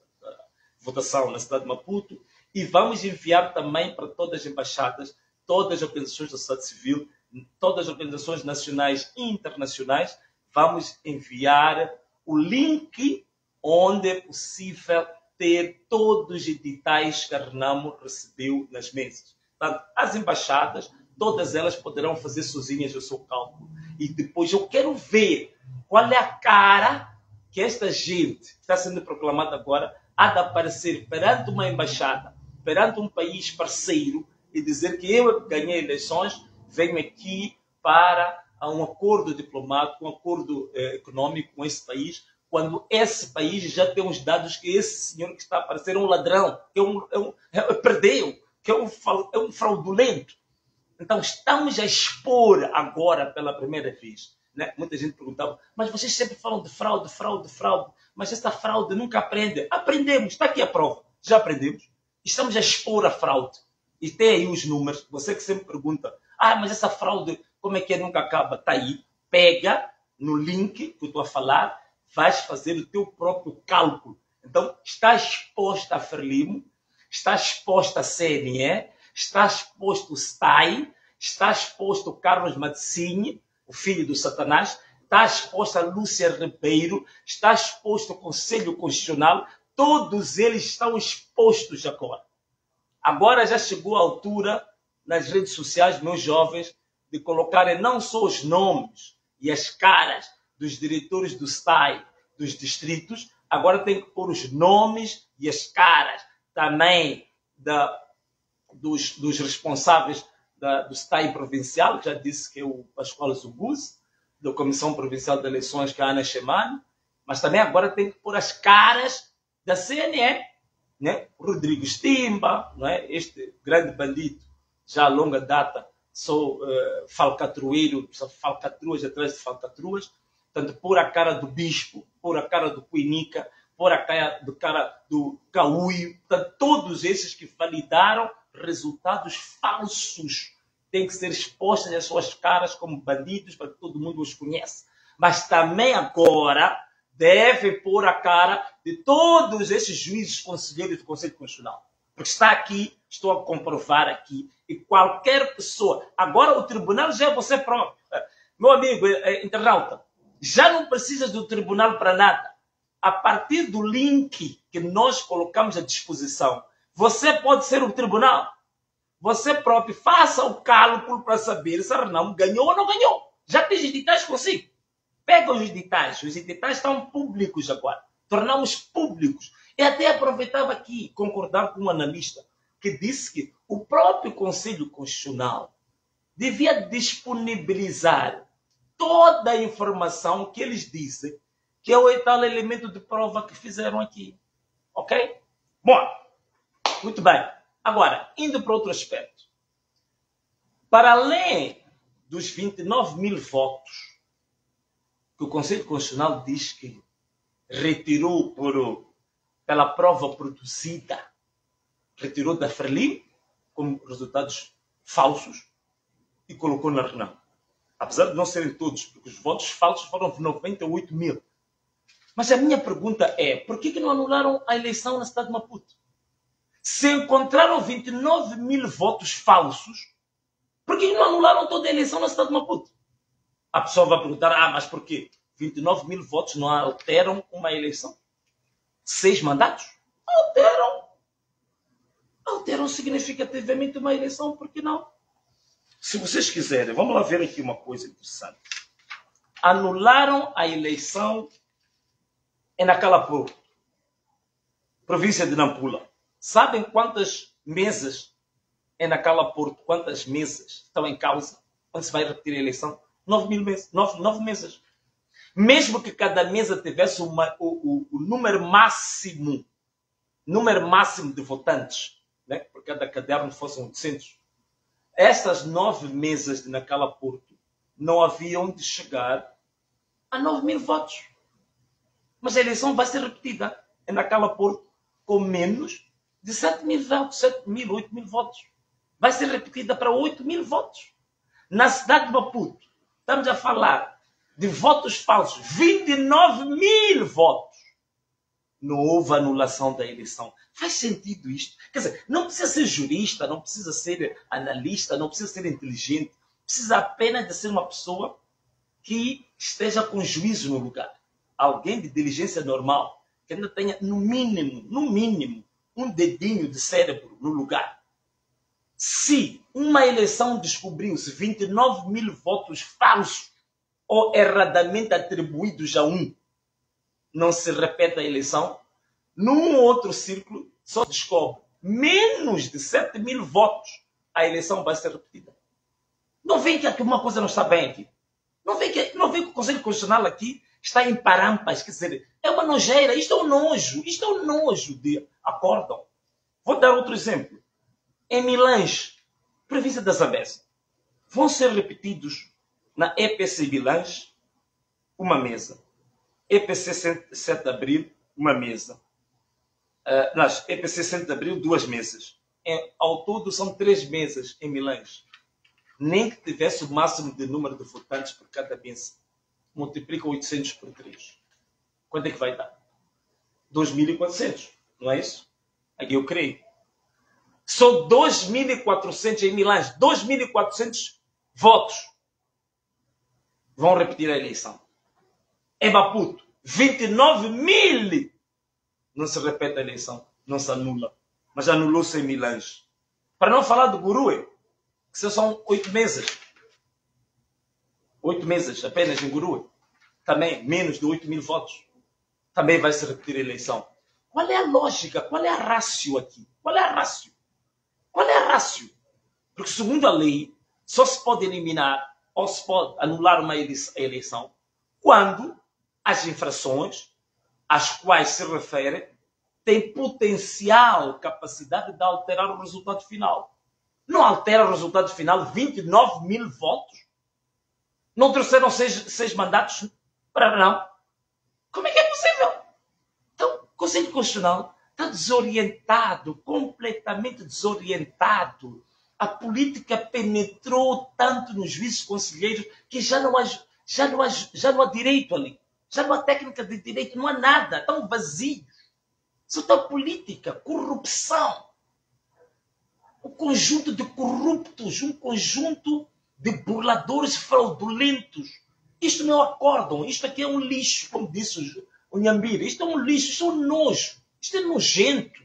votação na cidade de Maputo, e vamos enviar também para todas as embaixadas, todas as organizações da sociedade civil, todas as organizações nacionais e internacionais. Vamos enviar o link onde é possível ter todos os editais que a Renamo recebeu nas mesas. Portanto, as embaixadas, todas elas poderão fazer sozinhas o seu cálculo. E depois eu quero ver qual é a cara que esta gente que está sendo proclamada agora há de aparecer perante uma embaixada, perante um país parceiro e dizer que eu ganhei eleições, venho aqui para um acordo diplomático, um acordo econômico com esse país, quando esse país já tem os dados que esse senhor que está a aparecer é um ladrão, que perdeu, que é um fraudulento. Então, estamos a expor agora pela primeira vez. Né? Muita gente perguntava, mas vocês sempre falam de fraude, mas essa fraude nunca aprende. Aprendemos, está aqui a prova, já aprendemos. Estamos a expor a fraude. E tem aí os números, você que sempre pergunta, mas essa fraude, como é que nunca acaba? Está aí, pega no link que eu estou a falar, vais fazer o teu próprio cálculo. Então, está exposta a Frelimo, está exposta a CNE, está exposto o STAI, está exposto o Carlos Matsinho, o filho do Satanás, está exposta a Lúcia Ribeiro, está exposto o Conselho Constitucional, todos eles estão expostos agora. Agora já chegou a altura, nas redes sociais, meus jovens, de colocarem não só os nomes e as caras dos diretores do STAI, dos distritos, agora tem que pôr os nomes e as caras também dos responsáveis do STAI provincial, já disse que é o Pascoal Zuguz, da Comissão Provincial de Eleições, que é a Ana Chemani, mas também agora tem que pôr as caras da CNE, né? Rodrigo Stimba, não é? Este grande bandido, já a longa data, sou falcatrueiro, falcatruas atrás de falcatruas, portanto, pôr a cara do Bispo, pôr a cara do Cuinica, pôr a cara do Cauio, portanto, todos esses que validaram resultados falsos têm que ser expostos às suas caras como bandidos para que todo mundo os conheça. Mas também agora deve pôr a cara de todos esses juízes conselheiros do Conselho Constitucional. Porque está aqui, estou a comprovar aqui, e qualquer pessoa, agora o tribunal já é você próprio. Meu amigo internauta, já não precisa do tribunal para nada. A partir do link que nós colocamos à disposição, você pode ser o tribunal. Você próprio faça o cálculo para saber se a Renamo ganhou ou não ganhou. Já tem os editais consigo. Pega os editais estão públicos agora. Tornamos públicos. E até aproveitava aqui concordar com um analista que disse que o próprio Conselho Constitucional devia disponibilizar toda a informação que eles dizem que é o tal elemento de prova que fizeram aqui. Ok? Bom, muito bem. Agora, indo para outro aspecto. Para além dos 29 mil votos que o Conselho Constitucional diz que retirou pela prova produzida, retirou da Frelimo como resultados falsos e colocou na Renamo. Apesar de não serem todos, porque os votos falsos foram 98 mil. Mas a minha pergunta é, por que não anularam a eleição na cidade de Maputo? Se encontraram 29 mil votos falsos, por que não anularam toda a eleição na cidade de Maputo? A pessoa vai perguntar, mas por quê? 29 mil votos não alteram uma eleição? 6 mandatos? Alteram. Alteram significativamente uma eleição, por que não? Se vocês quiserem, vamos lá ver aqui uma coisa interessante. Anularam a eleição em Nacalapô, província de Nampula. Sabem quantas mesas em Nacalapô, quantas mesas estão em causa quando se vai repetir a eleição? 9 mesas. Mesmo que cada mesa tivesse o número máximo de votantes, né? Por cada caderno fossem 800. Essas 9 mesas de Nacalapô não haviam de chegar a 9 mil votos. Mas a eleição vai ser repetida em Nacalapô com menos de 7 mil votos, 7 mil, 8 mil votos. Vai ser repetida para 8 mil votos. Na cidade de Maputo, estamos a falar de votos falsos, 29 mil votos. Não houve anulação da eleição. Faz sentido isto? Quer dizer, não precisa ser jurista, não precisa ser analista, não precisa ser inteligente. Precisa apenas de ser uma pessoa que esteja com juízo no lugar. Alguém de diligência normal, que ainda tenha, no mínimo, um dedinho de cérebro no lugar. Se uma eleição descobriu-se 29 mil votos falsos ou erradamente atribuídos a um, não se repete a eleição, num outro círculo só descobre menos de 7 mil votos, a eleição vai ser repetida. Não vem que aqui uma coisa não está bem aqui. Não vem que o Conselho Constitucional aqui está em parampas, quer dizer, é uma nojeira, isto é um nojo de acórdão. Vou dar outro exemplo. Em Milange, província da Zambésia, vão ser repetidos na EPC Milange uma mesa. EPC 7 de Abril, uma mesa. Nas EPC 7 de Abril, 2 mesas. Ao todo são 3 mesas em Milange. Nem que tivesse o máximo de número de votantes por cada mesa. Multiplica 800 por 3. Quanto é que vai dar? 2.400, não é isso? Aqui eu creio. São 2.400 em Milange. 2.400 votos vão repetir a eleição. Em Maputo, 29 mil. Não se repete a eleição, não se anula. Mas anulou-se em Milange. Para não falar do Gurue, que são 8 meses. 8 meses apenas em Gurue. Também menos de 8 mil votos. Também vai se repetir a eleição. Qual é a lógica? Qual é a ratio aqui? Qual é a ratio? Porque segundo a lei, só se pode eliminar ou se pode anular uma eleição quando as infrações às quais se refere têm potencial capacidade de alterar o resultado final. Não altera o resultado final 29 mil votos? Não trouxeram 6 mandatos para não? Como é que é possível? Então, o Conselho Constitucional está desorientado, completamente desorientado. A política penetrou tanto nos juízes conselheiros que já não há direito ali. Já não há técnica de direito, não há nada. Estão vazios. Só está política, corrupção. Um conjunto de corruptos, um conjunto de burladores fraudulentos. Isto não é um acórdão, isto aqui é um lixo, como disse o Nhambira. Isto é um lixo, isto é um nojo, isto é nojento.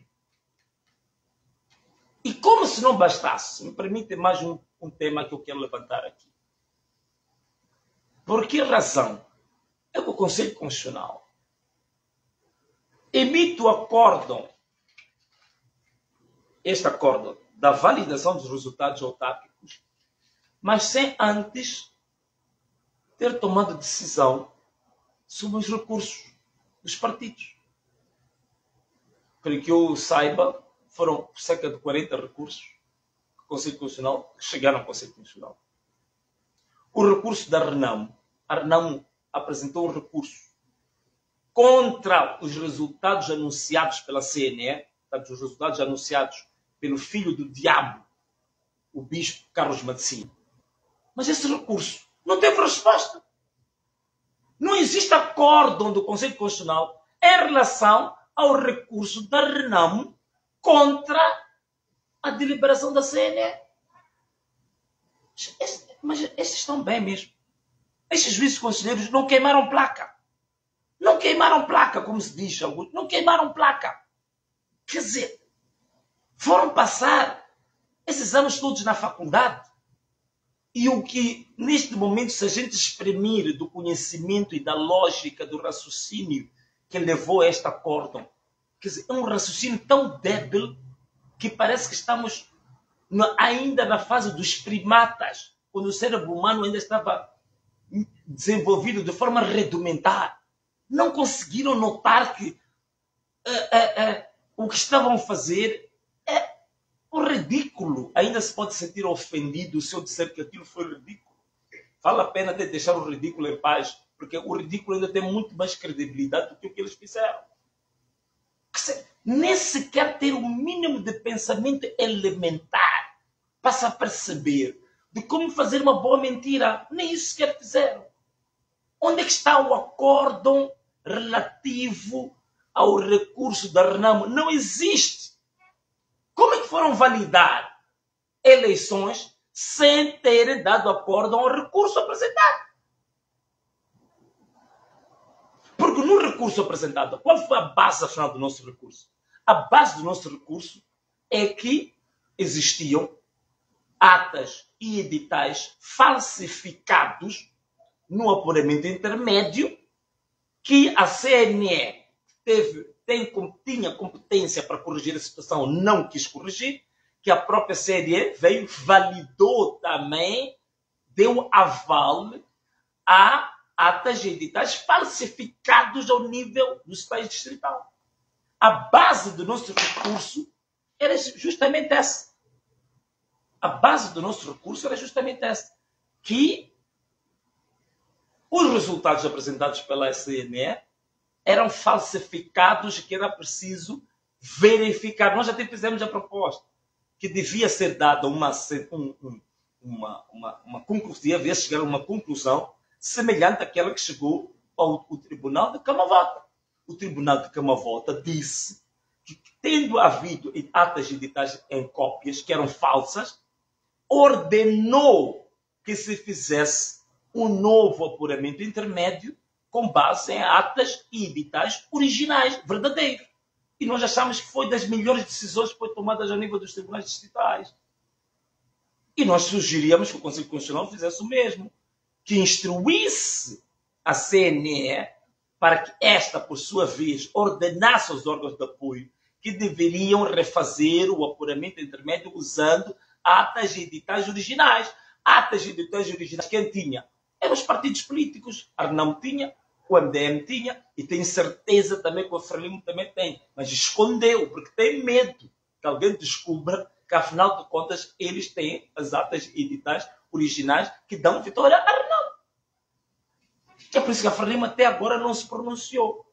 E como se não bastasse, me permite mais um tema que eu quero levantar aqui. Por que razão é que o Conselho Constitucional emite o acórdão, este acórdão da validação dos resultados autárquicos, mas sem antes ter tomado decisão sobre os recursos dos partidos? Para que eu saiba, foram cerca de 40 recursos que o Conselho Constitucional chegaram ao Conselho Constitucional. O recurso da Renamo, a Renamo apresentou um recurso contra os resultados anunciados pela CNE, portanto, os resultados anunciados pelo filho do diabo, o bispo Carlos Madecinho. Mas esse recurso não teve resposta. Não existe acórdão do Conselho Constitucional em relação ao recurso da Renamo contra a deliberação da CNE. Mas estes estão bem mesmo. Estes juízes conselheiros não queimaram placa. Não queimaram placa, como se diz. Não queimaram placa. Quer dizer, foram passar esses anos todos na faculdade. E o que, neste momento, se a gente exprimir do conhecimento e da lógica do raciocínio que levou a este acórdão, quer dizer, é um raciocínio tão débil que parece que estamos ainda na fase dos primatas, quando o cérebro humano ainda estava desenvolvido de forma rudimentar. Não conseguiram notar que o que estavam a fazer é o ridículo. Ainda se pode sentir ofendido se eu disser que aquilo foi ridículo. Vale a pena de deixar o ridículo em paz, porque o ridículo ainda tem muito mais credibilidade do que o que eles fizeram. Nem sequer ter o mínimo de pensamento elementar para se perceber de como fazer uma boa mentira. Nem isso sequer fizeram. Onde é que está o acórdão relativo ao recurso da Renamo? Não existe. Como é que foram validar eleições sem terem dado acórdão ao recurso apresentado? Porque no recurso apresentado, qual foi a base afinal do nosso recurso? A base do nosso recurso é que existiam atas e editais falsificados no apuramento intermédio que a CNE tinha competência para corrigir a situação, não quis corrigir, que a própria CNE veio, validou também, deu aval a atas e editais falsificados ao nível do país distrital. A base do nosso recurso era justamente essa. A base do nosso recurso era justamente essa. Que os resultados apresentados pela CNE eram falsificados e que era preciso verificar. Nós até fizemos a proposta que devia ser dada uma conclusão, devia chegar a uma conclusão semelhante àquela que chegou ao Tribunal de Camavota. O Tribunal de Camavota disse que, tendo havido atas editais em cópias que eram falsas, ordenou que se fizesse um novo apuramento intermédio com base em atas e editais originais, verdadeiros. E nós achamos que foi das melhores decisões que foi tomadas a nível dos tribunais distritais. E nós sugeríamos que o Conselho Constitucional fizesse o mesmo, que instruísse a CNE para que esta, por sua vez, ordenasse aos órgãos de apoio que deveriam refazer o apuramento intermédio usando atas e editais originais. Atas e editais originais, quem tinha? Eram os partidos políticos. A Renamo tinha, o MDM tinha, e tenho certeza também que o Frelimo também tem. Mas escondeu, porque tem medo que alguém descubra que, afinal de contas, eles têm as atas e editais originais que dão vitória à Renamo. É por isso que a Frelimo até agora não se pronunciou.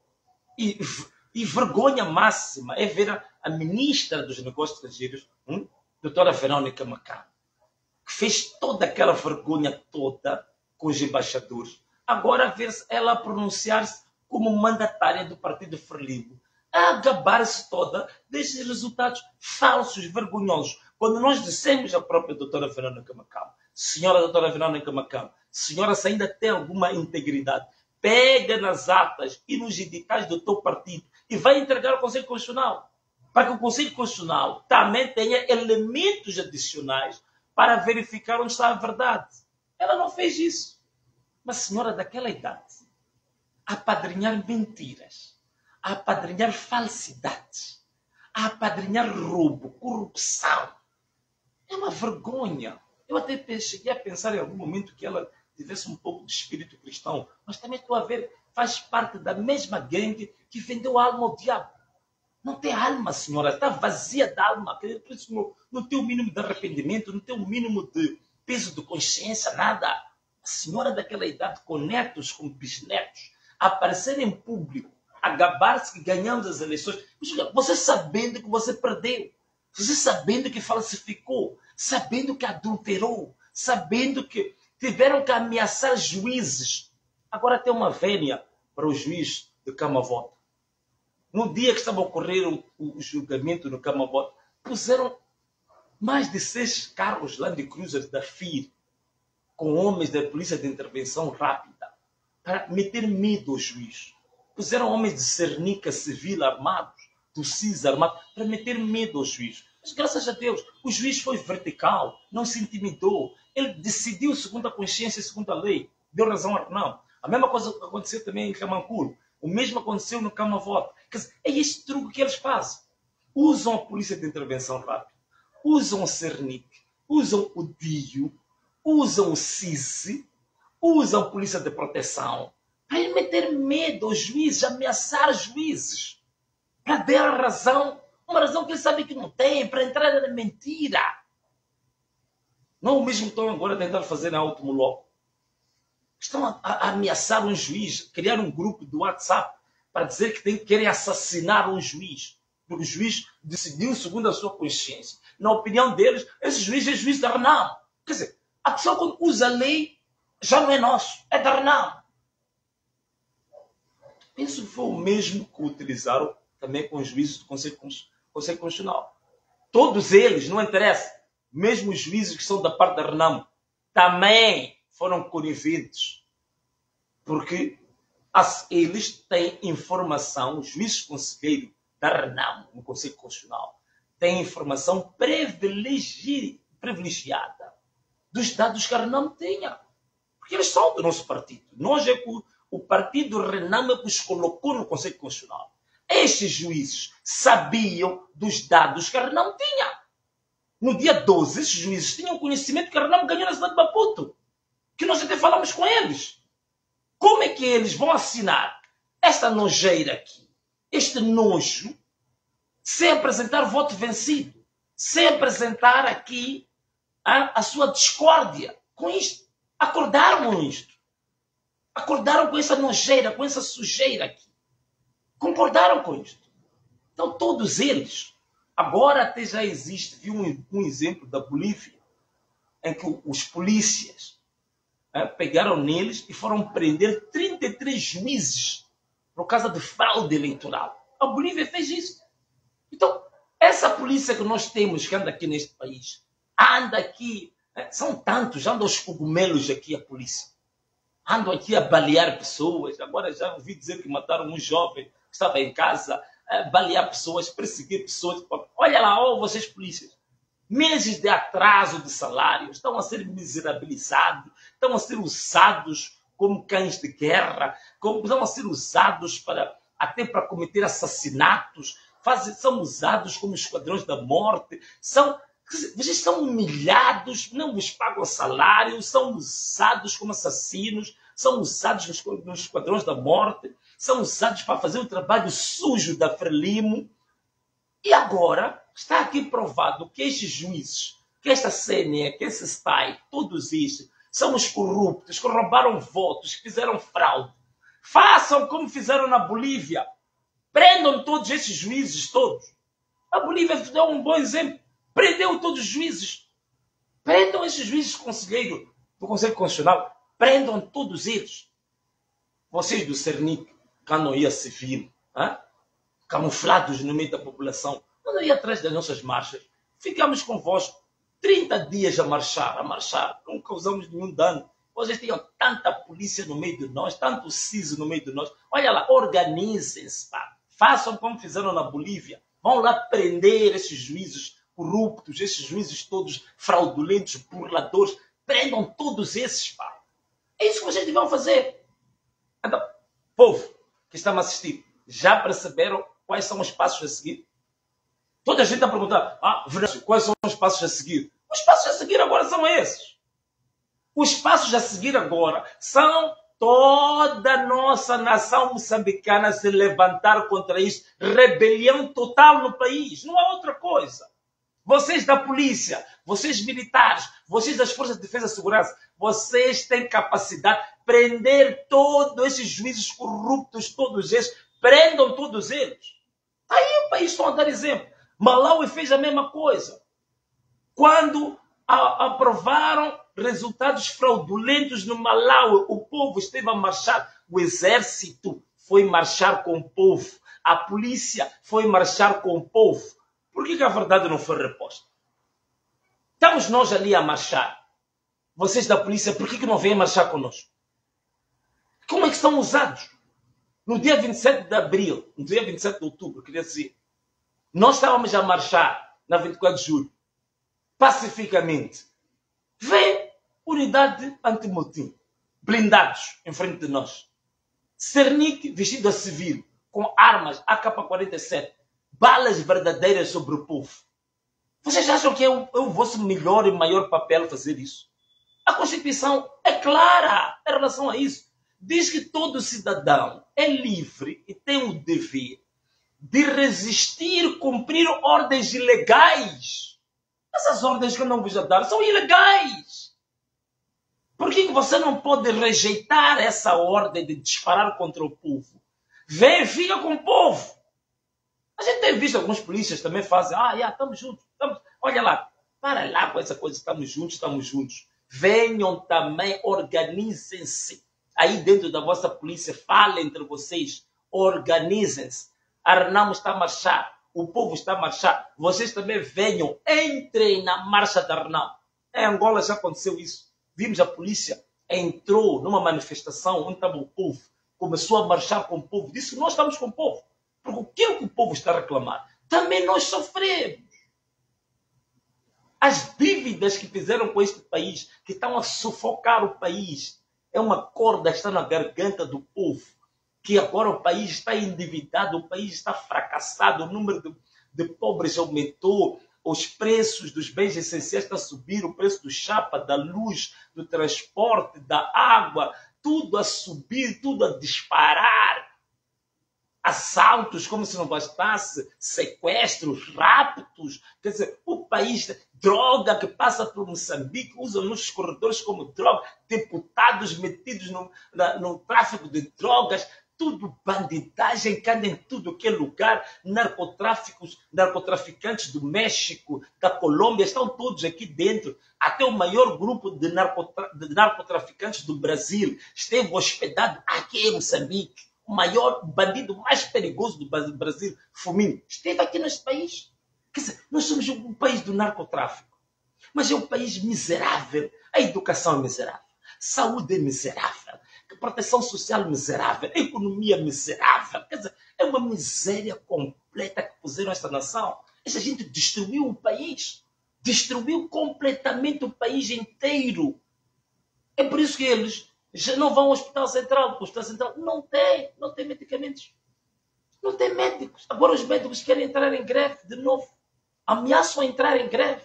E vergonha máxima é ver a ministra dos Negócios Estrangeiros, doutora Verônica Macau, que fez toda aquela vergonha toda com os embaixadores. Agora ver-se ela pronunciar-se como mandatária do Partido Frelimo, a gabar-se toda destes resultados falsos, vergonhosos. Quando nós dissemos à própria doutora Verônica Macau, senhora doutora Verônica Macau, senhora, se ainda tem alguma integridade, pega nas atas e nos editais do teu partido e vai entregar ao Conselho Constitucional, para que o Conselho Constitucional também tenha elementos adicionais para verificar onde está a verdade. Ela não fez isso. Uma senhora daquela idade, a apadrinhar mentiras, a apadrinhar falsidades, a apadrinhar roubo, corrupção. É uma vergonha. Eu até cheguei a pensar em algum momento que ela tivesse um pouco de espírito cristão, mas também estou a ver, faz parte da mesma gangue que vendeu a alma ao diabo. Não tem alma, senhora, está vazia de alma. Por isso não tem o mínimo de arrependimento, não tem o mínimo de peso de consciência, nada. A senhora daquela idade, com netos, com bisnetos, a aparecer em público, a gabar-se que ganhamos as eleições. Você sabendo que você perdeu, você sabendo que falsificou, sabendo que adulterou, sabendo que tiveram que ameaçar juízes Agora tem uma vénia para o juiz de Camavota. No dia que estava a ocorrer o julgamento no Camavota, puseram mais de 6 carros Land Cruiser da FIR, com homens da Polícia de Intervenção Rápida, para meter medo ao juiz. Puseram homens de Cernica Civil armados, do CIS armado, para meter medo ao juiz. Mas graças a Deus, o juiz foi vertical, não se intimidou. Ele decidiu segundo a consciência e segundo a lei. Deu razão a Renan. A mesma coisa aconteceu também em Camancuro. O mesmo aconteceu no Camavota. Quer dizer, é este truque que eles fazem. Usam a Polícia de Intervenção Rápida, usam o Cernic, usam o DIO, usam o CIS, usam a Polícia de Proteção para meter medo aos juízes, ameaçar juízes, para dar razão, uma razão que eles sabem que não tem, para entrar na mentira. Não o mesmo estão agora a tentar fazer na Automoloco. Estão a ameaçar um juiz, criar um grupo do WhatsApp para dizer que querem assassinar um juiz. Porque o juiz decidiu segundo a sua consciência. Na opinião deles, esse juiz é juiz da Renan. Quer dizer, a pessoa quando usa a lei já não é nosso, é da Renan. Penso que foi o mesmo que utilizaram também com os juízes do Conselho Constitucional. Todos eles, não interessa, mesmo os juízes que são da parte da Renan, também foram coniventes. Porque eles têm informação, os juízes conselheiros da Renan, no Conselho Constitucional, têm informação privilegiada dos dados que a Renan tinha. Porque eles são do nosso partido. Nós é que o partido Renan é que os colocou no Conselho Constitucional. Estes juízes sabiam dos dados que a Renan tinha. No dia 12, esses juízes tinham conhecimento que a Renan ganhou na cidade de Maputo. Que nós até falamos com eles. Como é que eles vão assinar esta nojeira aqui, este nojo, sem apresentar voto vencido, sem apresentar aqui a sua discórdia com isto? Acordaram com isto. Acordaram com essa nojeira, com essa sujeira aqui. Concordaram com isto. Então todos eles, agora até já existe, viu um exemplo da Bolívia, em que os polícias pegaram neles e foram prender 33 juízes por causa de fraude eleitoral. A Bolívia fez isso. Então, essa polícia que nós temos, que anda aqui neste país, anda aqui, são tantos, andam os cogumelos aqui a polícia. Andam aqui a balear pessoas. Agora já ouvi dizer que mataram um jovem que estava em casa, balear pessoas, perseguir pessoas. Olha lá, vocês polícias. Meses de atraso de salário, estão a ser miserabilizados, estão a ser usados como cães de guerra, estão a ser usados até para cometer assassinatos, são usados como esquadrões da morte, vocês são humilhados, não vos pagam salário, são usados como assassinos, são usados nos esquadrões da morte, são usados para fazer o trabalho sujo da Frelimo. E agora está aqui provado que estes juízes, que esta CNE, que esse STAI, todos estes, são os corruptos, que roubaram votos, que fizeram fraude. Façam como fizeram na Bolívia. Prendam todos esses juízes, todos. A Bolívia deu um bom exemplo. Prendeu todos os juízes. Prendam esses juízes conselheiros do Conselho Constitucional. Prendam todos eles. Vocês do Cernic, Canoia Civil, camuflados no meio da população, não ia atrás das nossas marchas. Ficamos convosco 30 dias a marchar. Não causamos nenhum dano. Vocês tinham tanta polícia no meio de nós, tanto CISO no meio de nós. Olha lá, organizem-se, pá. Façam como fizeram na Bolívia. Vão lá prender esses juízes corruptos, esses juízes todos fraudulentos, burladores. Prendam todos esses, pá. É isso que vocês deviam fazer. Então, povo que está a assistir, já perceberam quais são os passos a seguir? Toda a gente está a perguntar, Venâncio, quais são os passos a seguir? Os passos a seguir agora são esses. Os passos a seguir agora são toda a nossa nação moçambicana se levantar contra isso. Rebelião total no país. Não há outra coisa. Vocês da polícia, vocês militares, vocês das forças de defesa e segurança, vocês têm capacidade de prender todos esses juízes corruptos, todos esses. Prendam todos eles. Aí o país está a dar exemplo. Malawi fez a mesma coisa. Quando aprovaram resultados fraudulentos no Malawi. O povo esteve a marchar, o exército foi marchar com o povo, a polícia foi marchar com o povo. Por que a verdade não foi reposta? Estamos nós ali a marchar. Vocês da polícia, por que não vêm marchar conosco? Como é que estão usados? No dia 27 de abril, no dia 27 de outubro, queria dizer, nós estávamos a marchar na 24 de julho, pacificamente. Vem unidade antimotim, blindados em frente de nós. Cernic vestido a civil, com armas AK-47, balas verdadeiras sobre o povo. Vocês acham que é o vosso melhor e maior papel fazer isso? A Constituição é clara em relação a isso. Diz que todo cidadão é livre e tem o dever de resistir, cumprir ordens ilegais. Essas ordens que eu não vos dar são ilegais. Por que você não pode rejeitar essa ordem de disparar contra o povo? Vem, fica com o povo. A gente tem visto alguns polícias também fazem, estamos juntos. Olha lá, para lá com essa coisa, estamos juntos. Venham também, organizem-se. Aí dentro da vossa polícia, falem entre vocês, organizem-se. A Renamo está a marchar, o povo está a marchar. Vocês também venham, entrem na marcha da Renamo. Em Angola já aconteceu isso. Vimos a polícia entrou numa manifestação onde estava o povo, começou a marchar com o povo, disse que nós estamos com o povo. Porque aquilo que o povo está a reclamar, também nós sofremos. As dívidas que fizeram com este país, que estão a sufocar o país, é uma corda que está na garganta do povo, que agora o país está endividado, o país está fracassado, o número de pobres aumentou, os preços dos bens essenciais estão a subir, o preço do chapa, da luz, do transporte, da água, tudo a subir, tudo a disparar. Assaltos, como se não bastasse, sequestros, raptos, quer dizer, o país, droga que passa por Moçambique, usam nos corredores como droga, deputados metidos no tráfico de drogas, tudo bandidagem, cada em tudo que é lugar, narcotraficantes do México, da Colômbia, estão todos aqui dentro. Até o maior grupo de narcotraficantes do Brasil esteve hospedado aqui em Moçambique. O maior bandido mais perigoso do Brasil, Fuminho, esteve aqui neste país. Quer dizer, nós somos um país do narcotráfico, mas é um país miserável. A educação é miserável, a saúde é miserável, a proteção social é miserável, a economia é miserável. Quer dizer, é uma miséria completa que puseram esta nação. Esta gente destruiu o país, destruiu completamente o país inteiro. É por isso que eles já não vão ao Hospital Central, porque o Hospital Central não tem medicamentos. Não tem médicos. Agora os médicos querem entrar em greve de novo. Ameaçam a entrar em greve.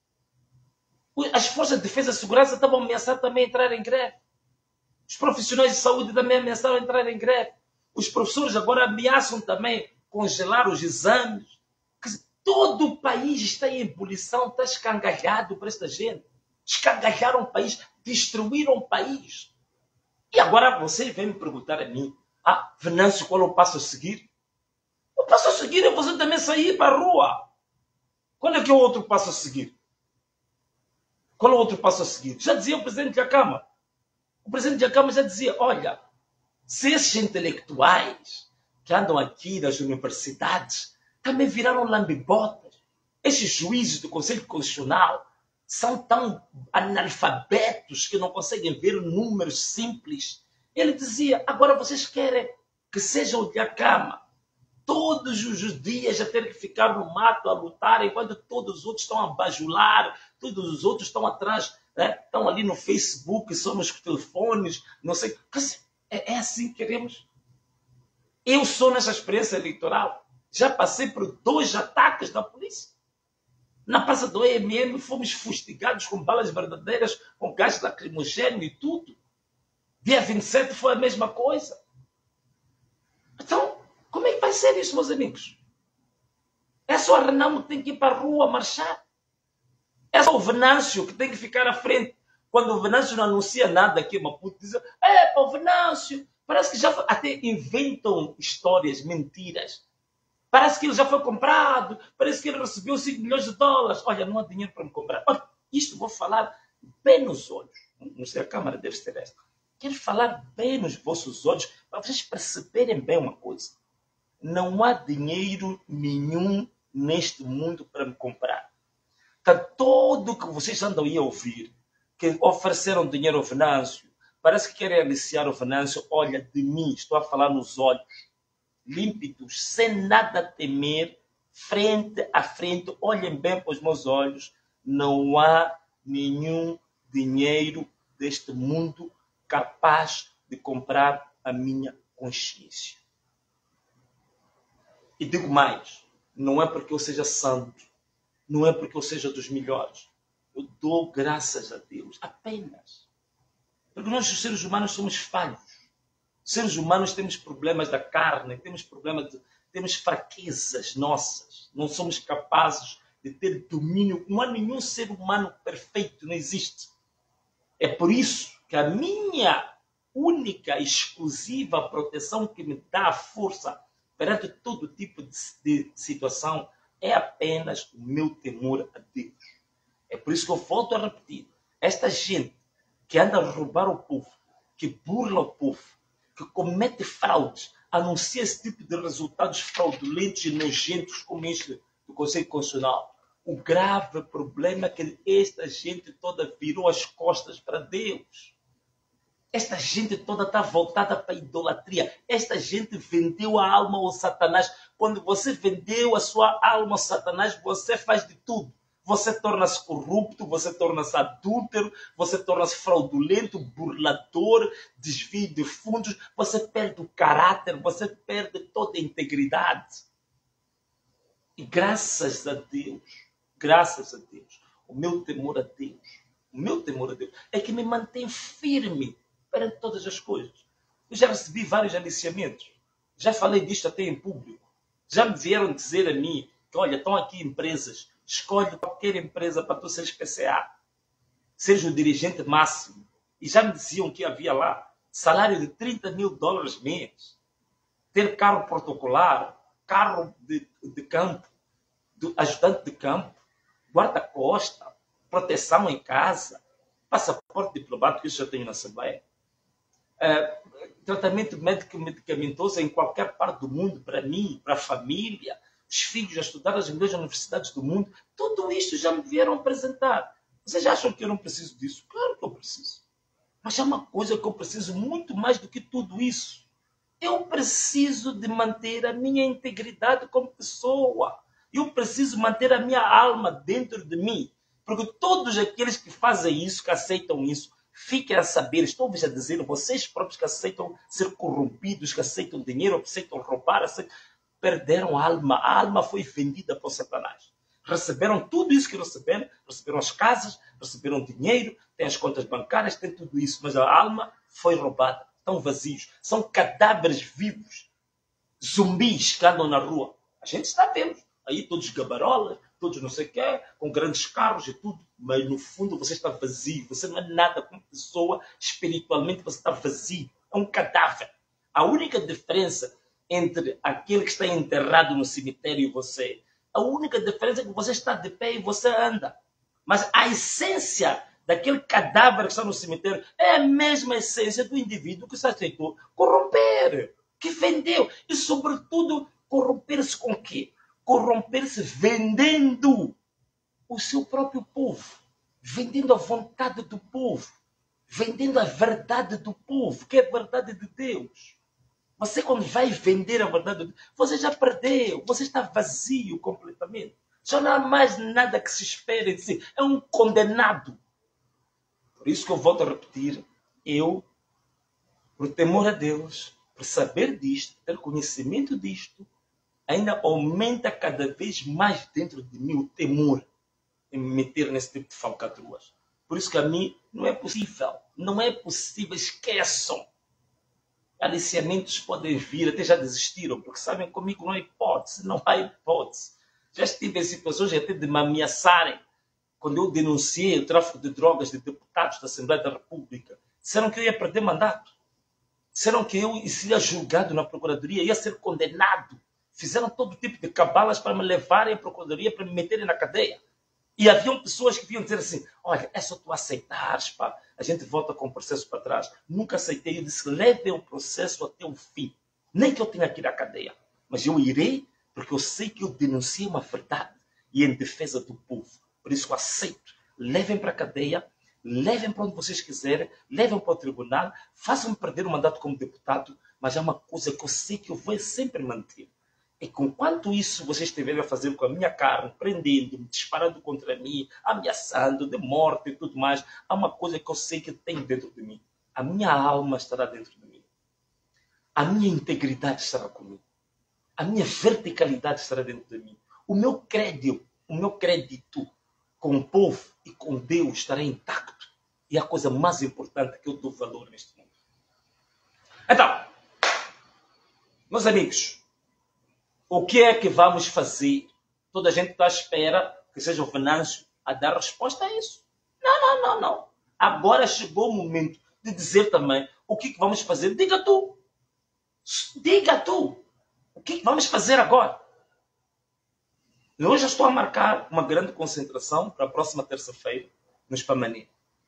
As forças de defesa e segurança estavam ameaçando também a entrar em greve. Os profissionais de saúde também ameaçaram a entrar em greve. Os professores agora ameaçam também congelar os exames. Quer dizer, todo o país está em ebulição, está escangalhado para esta gente. Escangalharam o país, destruíram o país. E agora vocês vêm me perguntar a mim, Venâncio, qual é o passo a seguir? O passo a seguir é você também sair para a rua. Qual é que é o outro passo a seguir? Qual é o outro passo a seguir? Já dizia o Presidente da Câmara. O Presidente da Câmara já dizia, olha, se esses intelectuais que andam aqui nas universidades também viraram lambibotas, esses juízes do Conselho Constitucional são tão analfabetos que não conseguem ver números simples. Ele dizia, agora vocês querem que seja o Dhlakama todos os dias a ter que ficar no mato a lutar, enquanto todos os outros estão a bajular, todos os outros estão atrás, né? Estão ali no Facebook, só nos telefones, não sei. É assim que queremos. Eu sou nessa experiência eleitoral. Já passei por 2 ataques da polícia. Na praça do EMM fomos fustigados com balas verdadeiras, com gás lacrimogêneo e tudo. Dia 27 foi a mesma coisa. Então, como é que vai ser isso, meus amigos? É só a Renamo que tem que ir para a rua marchar? É só o Venâncio que tem que ficar à frente? Quando o Venâncio não anuncia nada aqui, Maputo diz, o Venâncio, parece que já foi, até inventam histórias, mentiras. Parece que ele já foi comprado, parece que ele recebeu 5 milhões de dólares. Olha, não há dinheiro para me comprar. Olha, isto vou falar bem nos olhos. Não sei, a câmara deve ser esta. Quero falar bem nos vossos olhos para vocês perceberem bem uma coisa. Não há dinheiro nenhum neste mundo para me comprar. Tá todo o que vocês andam aí a ouvir, que ofereceram dinheiro ao Venâncio, parece que querem aliciar o Venâncio. Olha, de mim, estou a falar nos olhos, límpidos, sem nada a temer, frente a frente, olhem bem para os meus olhos, não há nenhum dinheiro deste mundo capaz de comprar a minha consciência. E digo mais, não é porque eu seja santo, não é porque eu seja dos melhores. Eu dou graças a Deus, apenas. Porque nós, os seres humanos, somos falhos. Os seres humanos temos problemas da carne, temos fraquezas nossas. Não somos capazes de ter domínio. Não há nenhum ser humano perfeito, não existe. É por isso que a minha única, exclusiva proteção que me dá a força perante todo tipo de situação é apenas o meu temor a Deus. É por isso que eu volto a repetir. Esta gente que anda a roubar o povo, que burla o povo, que comete fraudes, anuncia esse tipo de resultados fraudulentos e nojentos como este do Conselho Constitucional. O grave problema é que esta gente toda virou as costas para Deus. Esta gente toda está voltada para a idolatria. Esta gente vendeu a alma ao Satanás. Quando você vendeu a sua alma ao Satanás, você faz de tudo. Você torna-se corrupto, você torna-se adúltero, você torna-se fraudulento, burlador, desvio de fundos, você perde o caráter, você perde toda a integridade. E graças a Deus, o meu temor a Deus é que me mantém firme perante todas as coisas. Eu já recebi vários aliciamentos. Já falei disto até em público. Já me vieram dizer a mim que, olha, estão aqui empresas, escolhe qualquer empresa para tu seres PCA. Seja o dirigente máximo. E já me diziam que havia lá salário de $30.000 mês. Ter carro protocolar, carro de campo, ajudante de campo, guarda-costa, proteção em casa, passaporte diplomático, isso já tenho na Assembleia. Tratamento médico medicamentoso em qualquer parte do mundo, para mim, para a família, os filhos a estudar nas melhores universidades do mundo. Tudo isto já me vieram apresentar. Vocês acham que eu não preciso disso? Claro que eu preciso. Mas há uma coisa que eu preciso muito mais do que tudo isso. Eu preciso de manter a minha integridade como pessoa. Eu preciso manter a minha alma dentro de mim. Porque todos aqueles que fazem isso, que aceitam isso, fiquem a saber, estou-vos a dizer, vocês próprios que aceitam ser corrompidos, que aceitam dinheiro, que aceitam roubar, perderam a alma. A alma foi vendida por Satanás. Receberam tudo isso que receberam as casas, receberam dinheiro, têm as contas bancárias, têm tudo isso, mas a alma foi roubada. Estão vazios. São cadáveres vivos, zumbis que andam na rua. A gente está vendo. Aí todos gabarolas, todos não sei o quê, com grandes carros e tudo. Mas no fundo você está vazio. Você não é nada como pessoa. Espiritualmente você está vazio. É um cadáver. A única diferença entre aquele que está enterrado no cemitério e você, a única diferença é que você está de pé e você anda. Mas a essência daquele cadáver que está no cemitério é a mesma essência do indivíduo que se aceitou corromper, que vendeu. E sobretudo corromper-se com o quê? Corromper-se vendendo o seu próprio povo, vendendo a vontade do povo, vendendo a verdade do povo, que é a verdade de Deus. Você, quando vai vender a verdade de Deus, você já perdeu, você está vazio completamente. Já não há mais nada que se espere de si. É um condenado. Por isso que eu volto a repetir, eu, por temor a Deus, por saber disto, ter conhecimento disto, ainda aumenta cada vez mais dentro de mim o temor em me meter nesse tipo de falcatruas. Por isso que a mim não é possível. Não é possível. Esqueçam. Aliciamentos podem vir, até já desistiram, porque sabem comigo não há hipótese. Não há hipótese. Já estive em situações até de me ameaçarem. Quando eu denunciei o tráfico de drogas de deputados da Assembleia da República, disseram que eu ia perder mandato. Disseram que eu seria julgado na Procuradoria, ia ser condenado. Fizeram todo tipo de cabalas para me levarem à Procuradoria, para me meterem na cadeia. E haviam pessoas que vinham dizer assim, olha, é só tu aceitares, pá, a gente volta com o processo para trás. Nunca aceitei, eu disse, levem o processo até o fim. Nem que eu tenha que ir à cadeia, mas eu irei porque eu sei que eu denunciei uma verdade e em defesa do povo. Por isso eu aceito. Levem para a cadeia, levem para onde vocês quiserem, levem para o tribunal, façam-me perder o mandato como deputado, mas é uma coisa que eu sei que eu vou sempre manter. E enquanto isso vocês estiverem a fazer com a minha carne, prendendo-me, disparando contra mim, ameaçando de morte e tudo mais, há uma coisa que eu sei que tem dentro de mim. A minha alma estará dentro de mim. A minha integridade estará comigo. A minha verticalidade estará dentro de mim. O meu crédito com o povo e com Deus estará intacto. E é a coisa mais importante que eu dou valor neste mundo. Então, meus amigos, o que é que vamos fazer? Toda a gente está à espera que seja o Venâncio a dar resposta a isso. Não. Agora chegou o momento de dizer também o que vamos fazer. Diga tu. O que vamos fazer agora? Eu já estou a marcar uma grande concentração para a próxima terça-feira, no Spamané.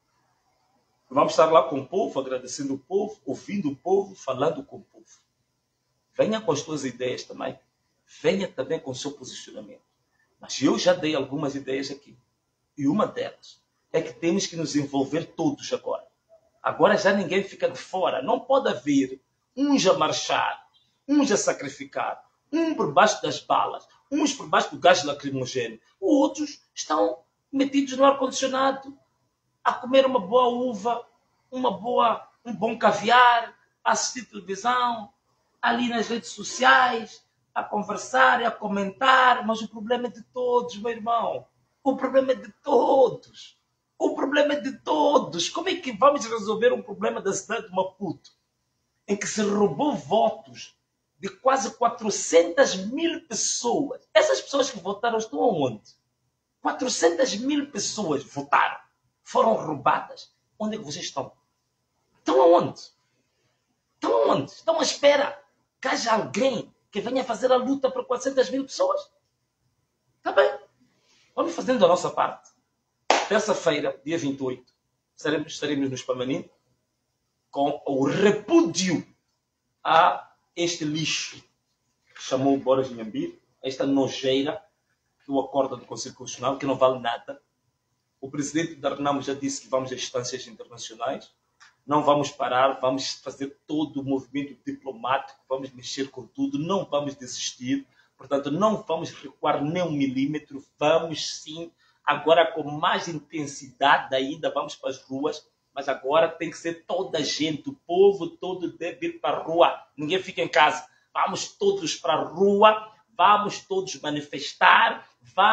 Vamos estar lá com o povo, agradecendo o povo, ouvindo o povo, falando com o povo. Venha com as tuas ideias também. Venha também com o seu posicionamento. Mas eu já dei algumas ideias aqui. E uma delas é que temos que nos envolver todos agora. Agora já ninguém fica de fora. Não pode haver uns a marchar, uns a sacrificar, um por baixo das balas, uns por baixo do gás lacrimogéneo. Outros estão metidos no ar-condicionado a comer uma boa uva, um bom caviar, a assistir televisão, ali nas redes sociais, a conversar e a comentar, mas o problema é de todos, meu irmão. O problema é de todos. O problema é de todos. Como é que vamos resolver um problema da cidade de Maputo, em que se roubou votos de quase 400 mil pessoas? Essas pessoas que votaram estão aonde? 400 mil pessoas votaram. Foram roubadas. Onde é que vocês estão? Estão aonde? Estão à espera que haja alguém que venha fazer a luta para 400 mil pessoas? Está bem. Vamos fazendo a nossa parte. Terça-feira, dia 28, estaremos no Spamané com o repúdio a este lixo que chamou Boris Nhambir, esta nojeira que o acorda do Conselho Constitucional, que não vale nada. O presidente da Renamo já disse que vamos a instâncias internacionais. Não vamos parar, vamos fazer todo o movimento diplomático, vamos mexer com tudo, não vamos desistir. Portanto, não vamos recuar nem 1 milímetro, vamos sim, agora com mais intensidade ainda, vamos para as ruas, mas agora tem que ser toda a gente, o povo todo deve ir para a rua, ninguém fica em casa. Vamos todos para a rua, vamos todos manifestar,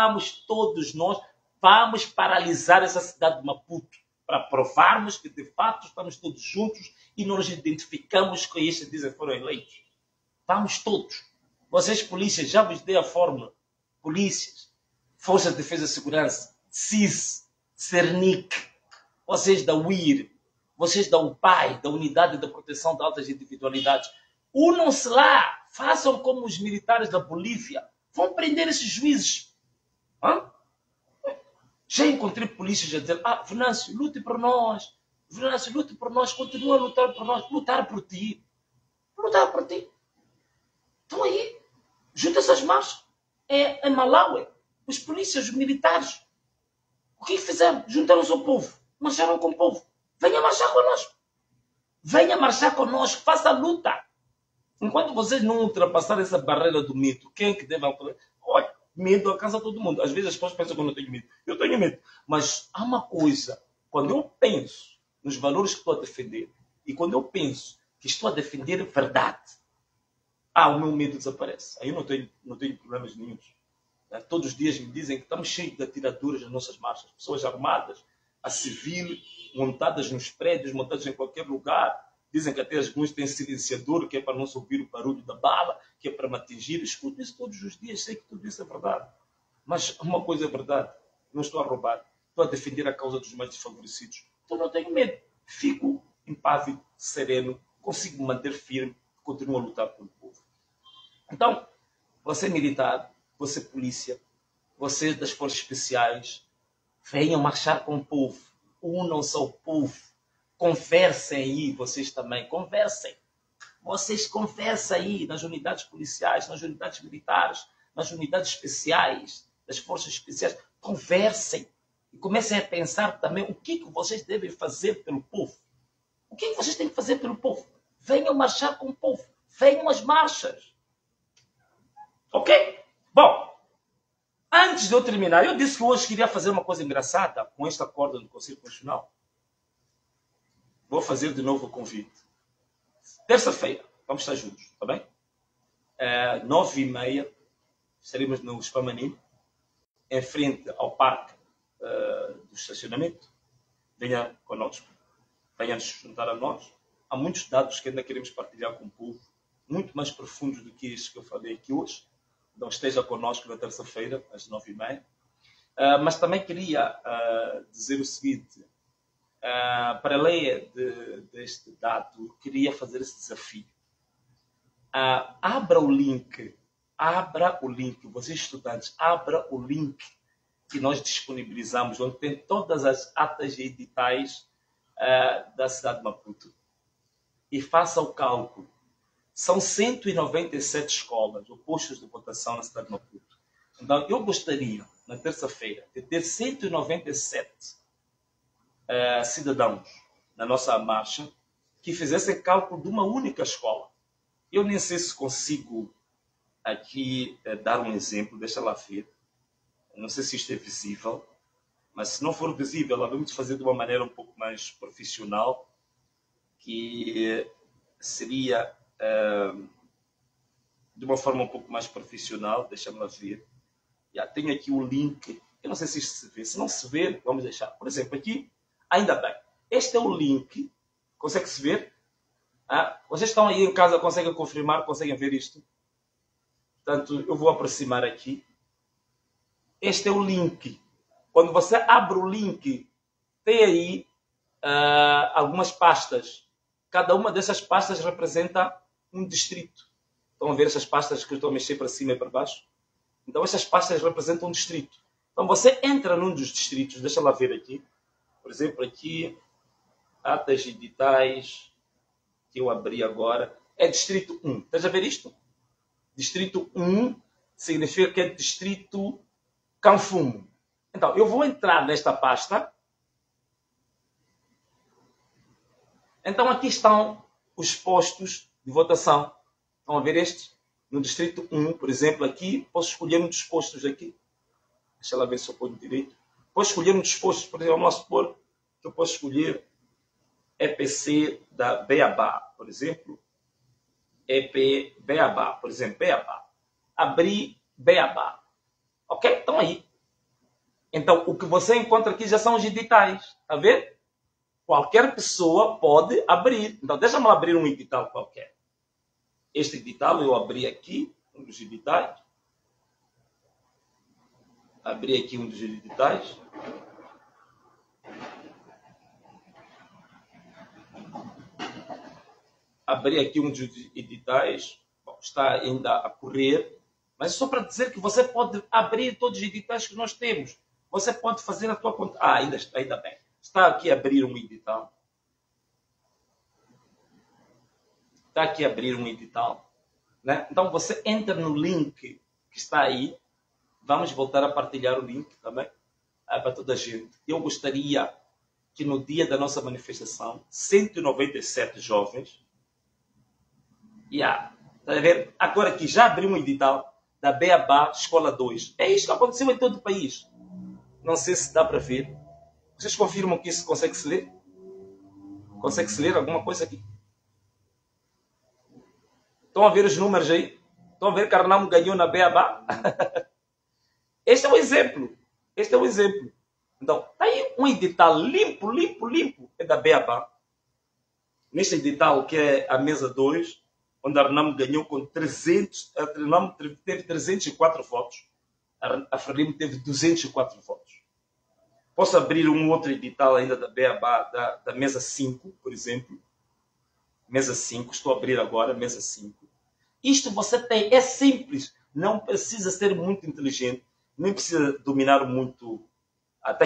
vamos paralisar essa cidade de Maputo, para provarmos que de fato estamos todos juntos e nos identificamos com estes que dizem que foram eleitos. Vamos todos. Vocês, polícias, já vos dei a fórmula. Polícias, Força de Defesa e Segurança, CIS, CERNIC, vocês da UIR, vocês da UPAI, da Unidade de Proteção de Altas Individualidades, unam-se lá, façam como os militares da Bolívia, vão prender esses juízes. Hã? Já encontrei polícias a dizer, Venâncio, lute por nós. Venâncio, lute por nós, continua a lutar por nós. Lutar por ti. Estão aí. Junta-se às marchas. É em Malawi. Os polícias, os militares. O que fizeram? Juntaram-se ao povo. Marcharam com o povo. Venha marchar connosco. Faça a luta. Enquanto vocês não ultrapassarem essa barreira do mito, quem é que deve... Olha, medo alcança todo mundo. Às vezes as pessoas pensam que eu não tenho medo. Eu tenho medo. Mas há uma coisa. Quando eu penso nos valores que estou a defender e quando eu penso que estou a defender verdade, o meu medo desaparece. Aí eu não tenho problemas nenhums. Todos os dias me dizem que estamos cheios de atiraduras nas nossas marchas. Pessoas armadas, a civil, montadas nos prédios, montadas em qualquer lugar. Dizem que até alguns têm silenciador, que é para não se ouvir o barulho da bala, que é para me atingir. Escuto isso todos os dias, sei que tudo isso é verdade. Mas uma coisa é verdade, não estou a roubar. Estou a defender a causa dos mais desfavorecidos. Então não tenho medo. Fico impávido, sereno, consigo me manter firme, continuo a lutar pelo povo. Então, você militar, você polícia, você das forças especiais, Venham marchar com o povo. Unam-se ao povo. Conversem aí, vocês também. Conversem. Vocês conversem aí nas unidades policiais, nas unidades militares, nas unidades especiais, das forças especiais. Conversem. E comecem a pensar também o que vocês devem fazer pelo povo. O que vocês têm que fazer pelo povo? Venham marchar com o povo. Venham às marchas. Ok? Bom, antes de eu terminar, eu disse que hoje queria fazer uma coisa engraçada com este acordo do Conselho Constitucional. Vou fazer de novo o convite. Terça-feira, vamos estar juntos, está bem? 9h30, estaremos no Spamanim, em frente ao parque do estacionamento. Venha connosco, venha se juntar a nós. Há muitos dados que ainda queremos partilhar com o povo, muito mais profundos do que estes que eu falei aqui hoje. Então esteja connosco na terça-feira, às 9h30. Mas também queria dizer o seguinte, para além deste dado, queria fazer esse desafio. Abra o link, vocês estudantes, abra o link que nós disponibilizamos, onde tem todas as atas e editais da cidade de Maputo. E faça o cálculo. São 197 escolas ou postos de votação na cidade de Maputo. Então, eu gostaria, na terça-feira, de ter 197 cidadãos na nossa marcha que fizessem cálculo de uma única escola. Eu nem sei se consigo aqui dar um exemplo, deixa lá ver. Não sei se isto é visível, mas se não for visível, vamos fazer de uma maneira um pouco mais profissional, que seria de uma forma um pouco mais profissional. Deixa-me lá ver. Já tenho aqui o link. Eu não sei se isto se vê. Se não se vê, vamos deixar. Por exemplo, aqui, ainda bem. Este é o link. Consegue-se ver? Vocês estão aí em casa, conseguem confirmar, conseguem ver isto? Portanto, eu vou aproximar aqui. Este é o link. Quando você abre o link, tem aí algumas pastas. Cada uma dessas pastas representa um distrito. Estão a ver essas pastas que eu estou a mexer para cima e para baixo? Então, essas pastas representam um distrito. Então, você entra num dos distritos, deixa lá ver aqui. Por exemplo, aqui, atas e editais, que eu abri agora, é distrito 1. Estás a ver isto? Distrito 1 significa que é distrito Canfumo. Então, eu vou entrar nesta pasta. Então, aqui estão os postos de votação. Estão a ver estes? No distrito 1, por exemplo, aqui, posso escolher um dos postos aqui. Deixa lá ver se eu ponho direito. Posso escolher um dos postos, por exemplo, vamos supor que eu posso escolher EPC da Beabá, por exemplo. EP Beabá, por exemplo, Beabá. Abrir Beabá. Ok? Estão aí. Então, o que você encontra aqui já são os editais. Está a ver? Qualquer pessoa pode abrir. Então, deixa-me abrir um edital qualquer. Este edital eu abri aqui, um dos editais. Abri aqui um dos editais. Abri aqui um dos editais. Bom, está ainda a correr. Mas só para dizer que você pode abrir todos os editais que nós temos. Você pode fazer a tua conta. Ainda bem. Está aqui a abrir um edital. Está aqui a abrir um edital. Né? Então você entra no link que está aí. Vamos voltar a partilhar o link também para toda a gente. Eu gostaria que no dia da nossa manifestação, 197 jovens. Está a ver? Agora aqui já abriu um edital da Beabá Escola 2. É isto que aconteceu em todo o país. Não sei se dá para ver. Vocês confirmam que isso consegue se ler? Consegue se ler alguma coisa aqui? Estão a ver os números aí? Estão a ver que Arnamo ganhou na Beabá? Este é o exemplo. Este é o exemplo. Então, está aí um edital limpo, é da Beabá. Neste edital, que é a mesa 2, onde Arnamo ganhou com 300, Arnamo teve 304 votos. A Frelimo teve 204 votos. Posso abrir um outro edital ainda da Beabá, da mesa 5, por exemplo. Mesa 5, estou a abrir agora, mesa 5. Isto você tem, é simples. Não precisa ser muito inteligente, nem precisa dominar muito. Até aqui.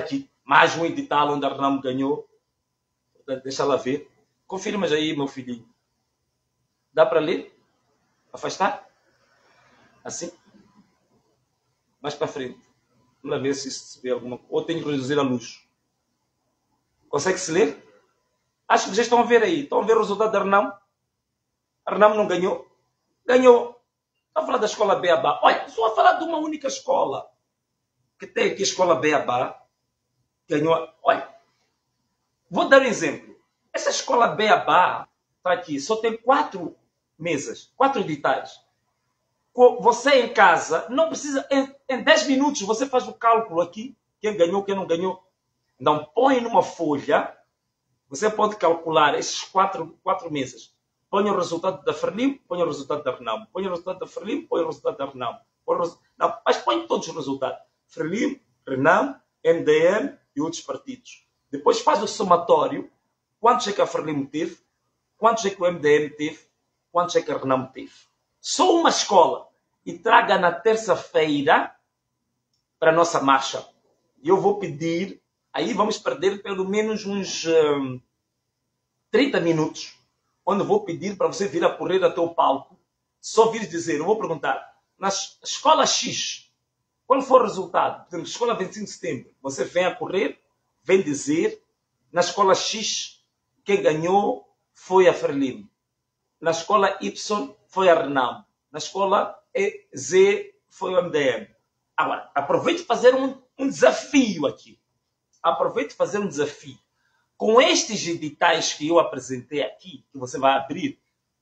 Mais um edital onde a Renamo ganhou. Portanto, deixa lá ver. Confirmas aí, meu filhinho. Dá para ler? Afastar? Assim? Mais para frente. Vamos lá ver se vê alguma coisa. Ou tenho que reduzir a luz. Consegue-se ler? Acho que vocês estão a ver aí. Estão a ver o resultado da Renamo? A Renamo não ganhou? Ganhou. Estou a falar da escola Beabá. Olha, estou a falar de uma única escola. Que tem aqui a escola Beabá. Ganhou. Olha, vou dar um exemplo. Essa escola Beabá está aqui. Só tem 4 mesas. 4 editais. Você em casa, não precisa... Em 10 minutos você faz o cálculo aqui. Quem ganhou, quem não ganhou. Então, põe numa folha. Você pode calcular esses 4 mesas. Põe o resultado da Frelimo, põe o resultado da Renamo. Põe o resultado da Frelimo, põe o resultado da Renamo. Não, mas põe todos os resultados. Frelimo, Renamo, MDM e outros partidos. Depois faz o somatório. Quantos é que a Frelimo teve? Quantos é que o MDM teve? Quantos é que a Renamo teve? Só uma escola. E traga na terça-feira para a nossa marcha. E eu vou pedir... Aí vamos perder pelo menos uns 30 minutos. Onde eu vou pedir para você vir a correr até o palco. Só vir dizer, eu vou perguntar. Na escola X, qual foi o resultado? Por exemplo, escola 25 de setembro. Você vem a correr, vem dizer. Na escola X, quem ganhou foi a Frelimo. Na escola Y, foi a Renamo. Na escola Z, foi o MDM. Agora, aproveite fazer um desafio aqui. Aproveite fazer um desafio. Com estes editais que eu apresentei aqui, que você vai abrir,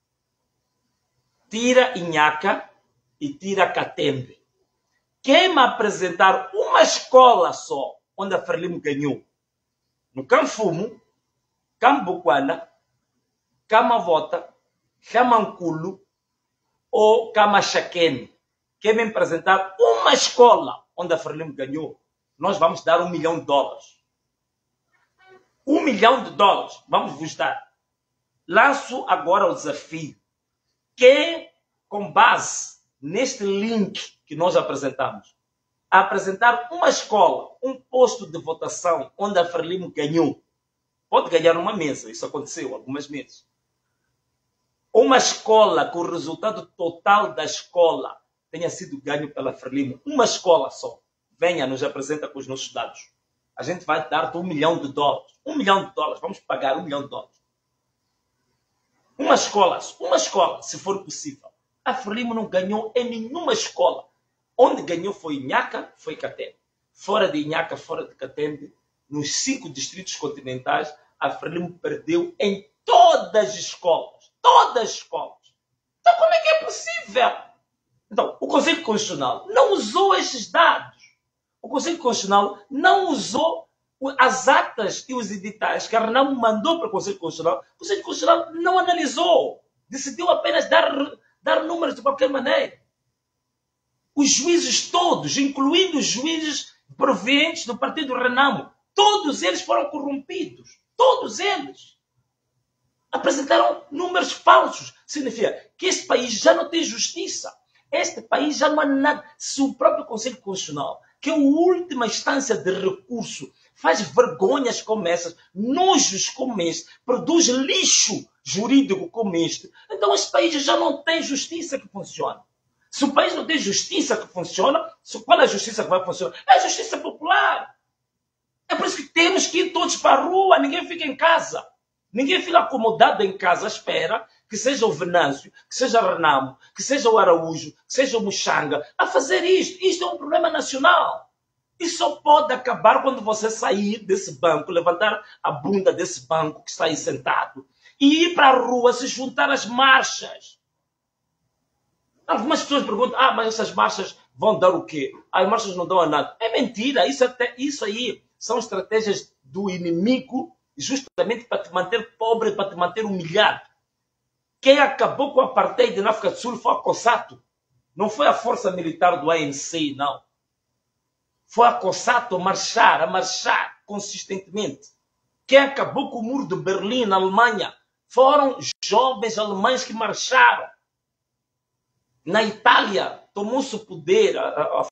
tira Inhaca e tira Catembe. Quem me apresentar uma escola só, onde a Frelimo ganhou, no Canfumo, Cambuquana, Camavota, Camanculo ou Camachaquene, quem me apresentar uma escola onde a Frelimo ganhou, nós vamos dar $1 milhão. $1 milhão, vamos vos dar. Lanço agora o desafio. Quem, com base neste link que nós apresentamos, apresentar uma escola, um posto de votação onde a Frelimo ganhou, pode ganhar uma mesa, isso aconteceu algumas vezes. Uma escola com o resultado total da escola tenha sido ganho pela Frelimo, uma escola só, venha, nos apresenta com os nossos dados. A gente vai dar-te $1 milhão. $1 milhão, vamos pagar $1 milhão. Uma escola, se for possível. A Frelimo não ganhou em nenhuma escola. Onde ganhou foi Inhaca, foi Catembe. Fora de Inhaca, fora de Catembe, nos 5 distritos continentais, a Frelimo perdeu em todas as escolas. Todas as escolas. Então como é que é possível? Então, o Conselho Constitucional não usou esses dados. O Conselho Constitucional não usou as atas e os editais que a Renamo mandou para o Conselho Constitucional. O Conselho Constitucional não analisou. Decidiu apenas dar números de qualquer maneira. Os juízes todos, incluindo os juízes provenientes do partido Renamo, todos eles foram corrompidos. Todos eles. Apresentaram números falsos. Significa que este país já não tem justiça. Este país já não há nada. Se o próprio Conselho Constitucional, que é a última instância de recurso, faz vergonhas como essas, nojos como este, produz lixo jurídico como este, então este país já não tem justiça que funciona. Se o país não tem justiça que funciona, qual é a justiça que vai funcionar? É a justiça popular. É por isso que temos que ir todos para a rua, ninguém fica em casa. Ninguém fica acomodado em casa à espera que seja o Venâncio, que seja o Renamo, que seja o Araújo, que seja o Muxanga a fazer isto. Isto é um problema nacional. Isso só pode acabar quando você sair desse banco, levantar a bunda desse banco que está aí sentado e ir para a rua se juntar às marchas. Algumas pessoas perguntam, mas essas marchas vão dar o quê? As marchas não dão a nada. É mentira. Isso aí são estratégias do inimigo justamente para te manter pobre, para te manter humilhado. Quem acabou com o apartheid na África do Sul foi a COSATU. Não foi a força militar do ANC, não. Foi a COSATU a marchar consistentemente. Quem acabou com o muro de Berlim, na Alemanha, foram jovens alemães que marcharam. Na Itália, tomou-se o poder, a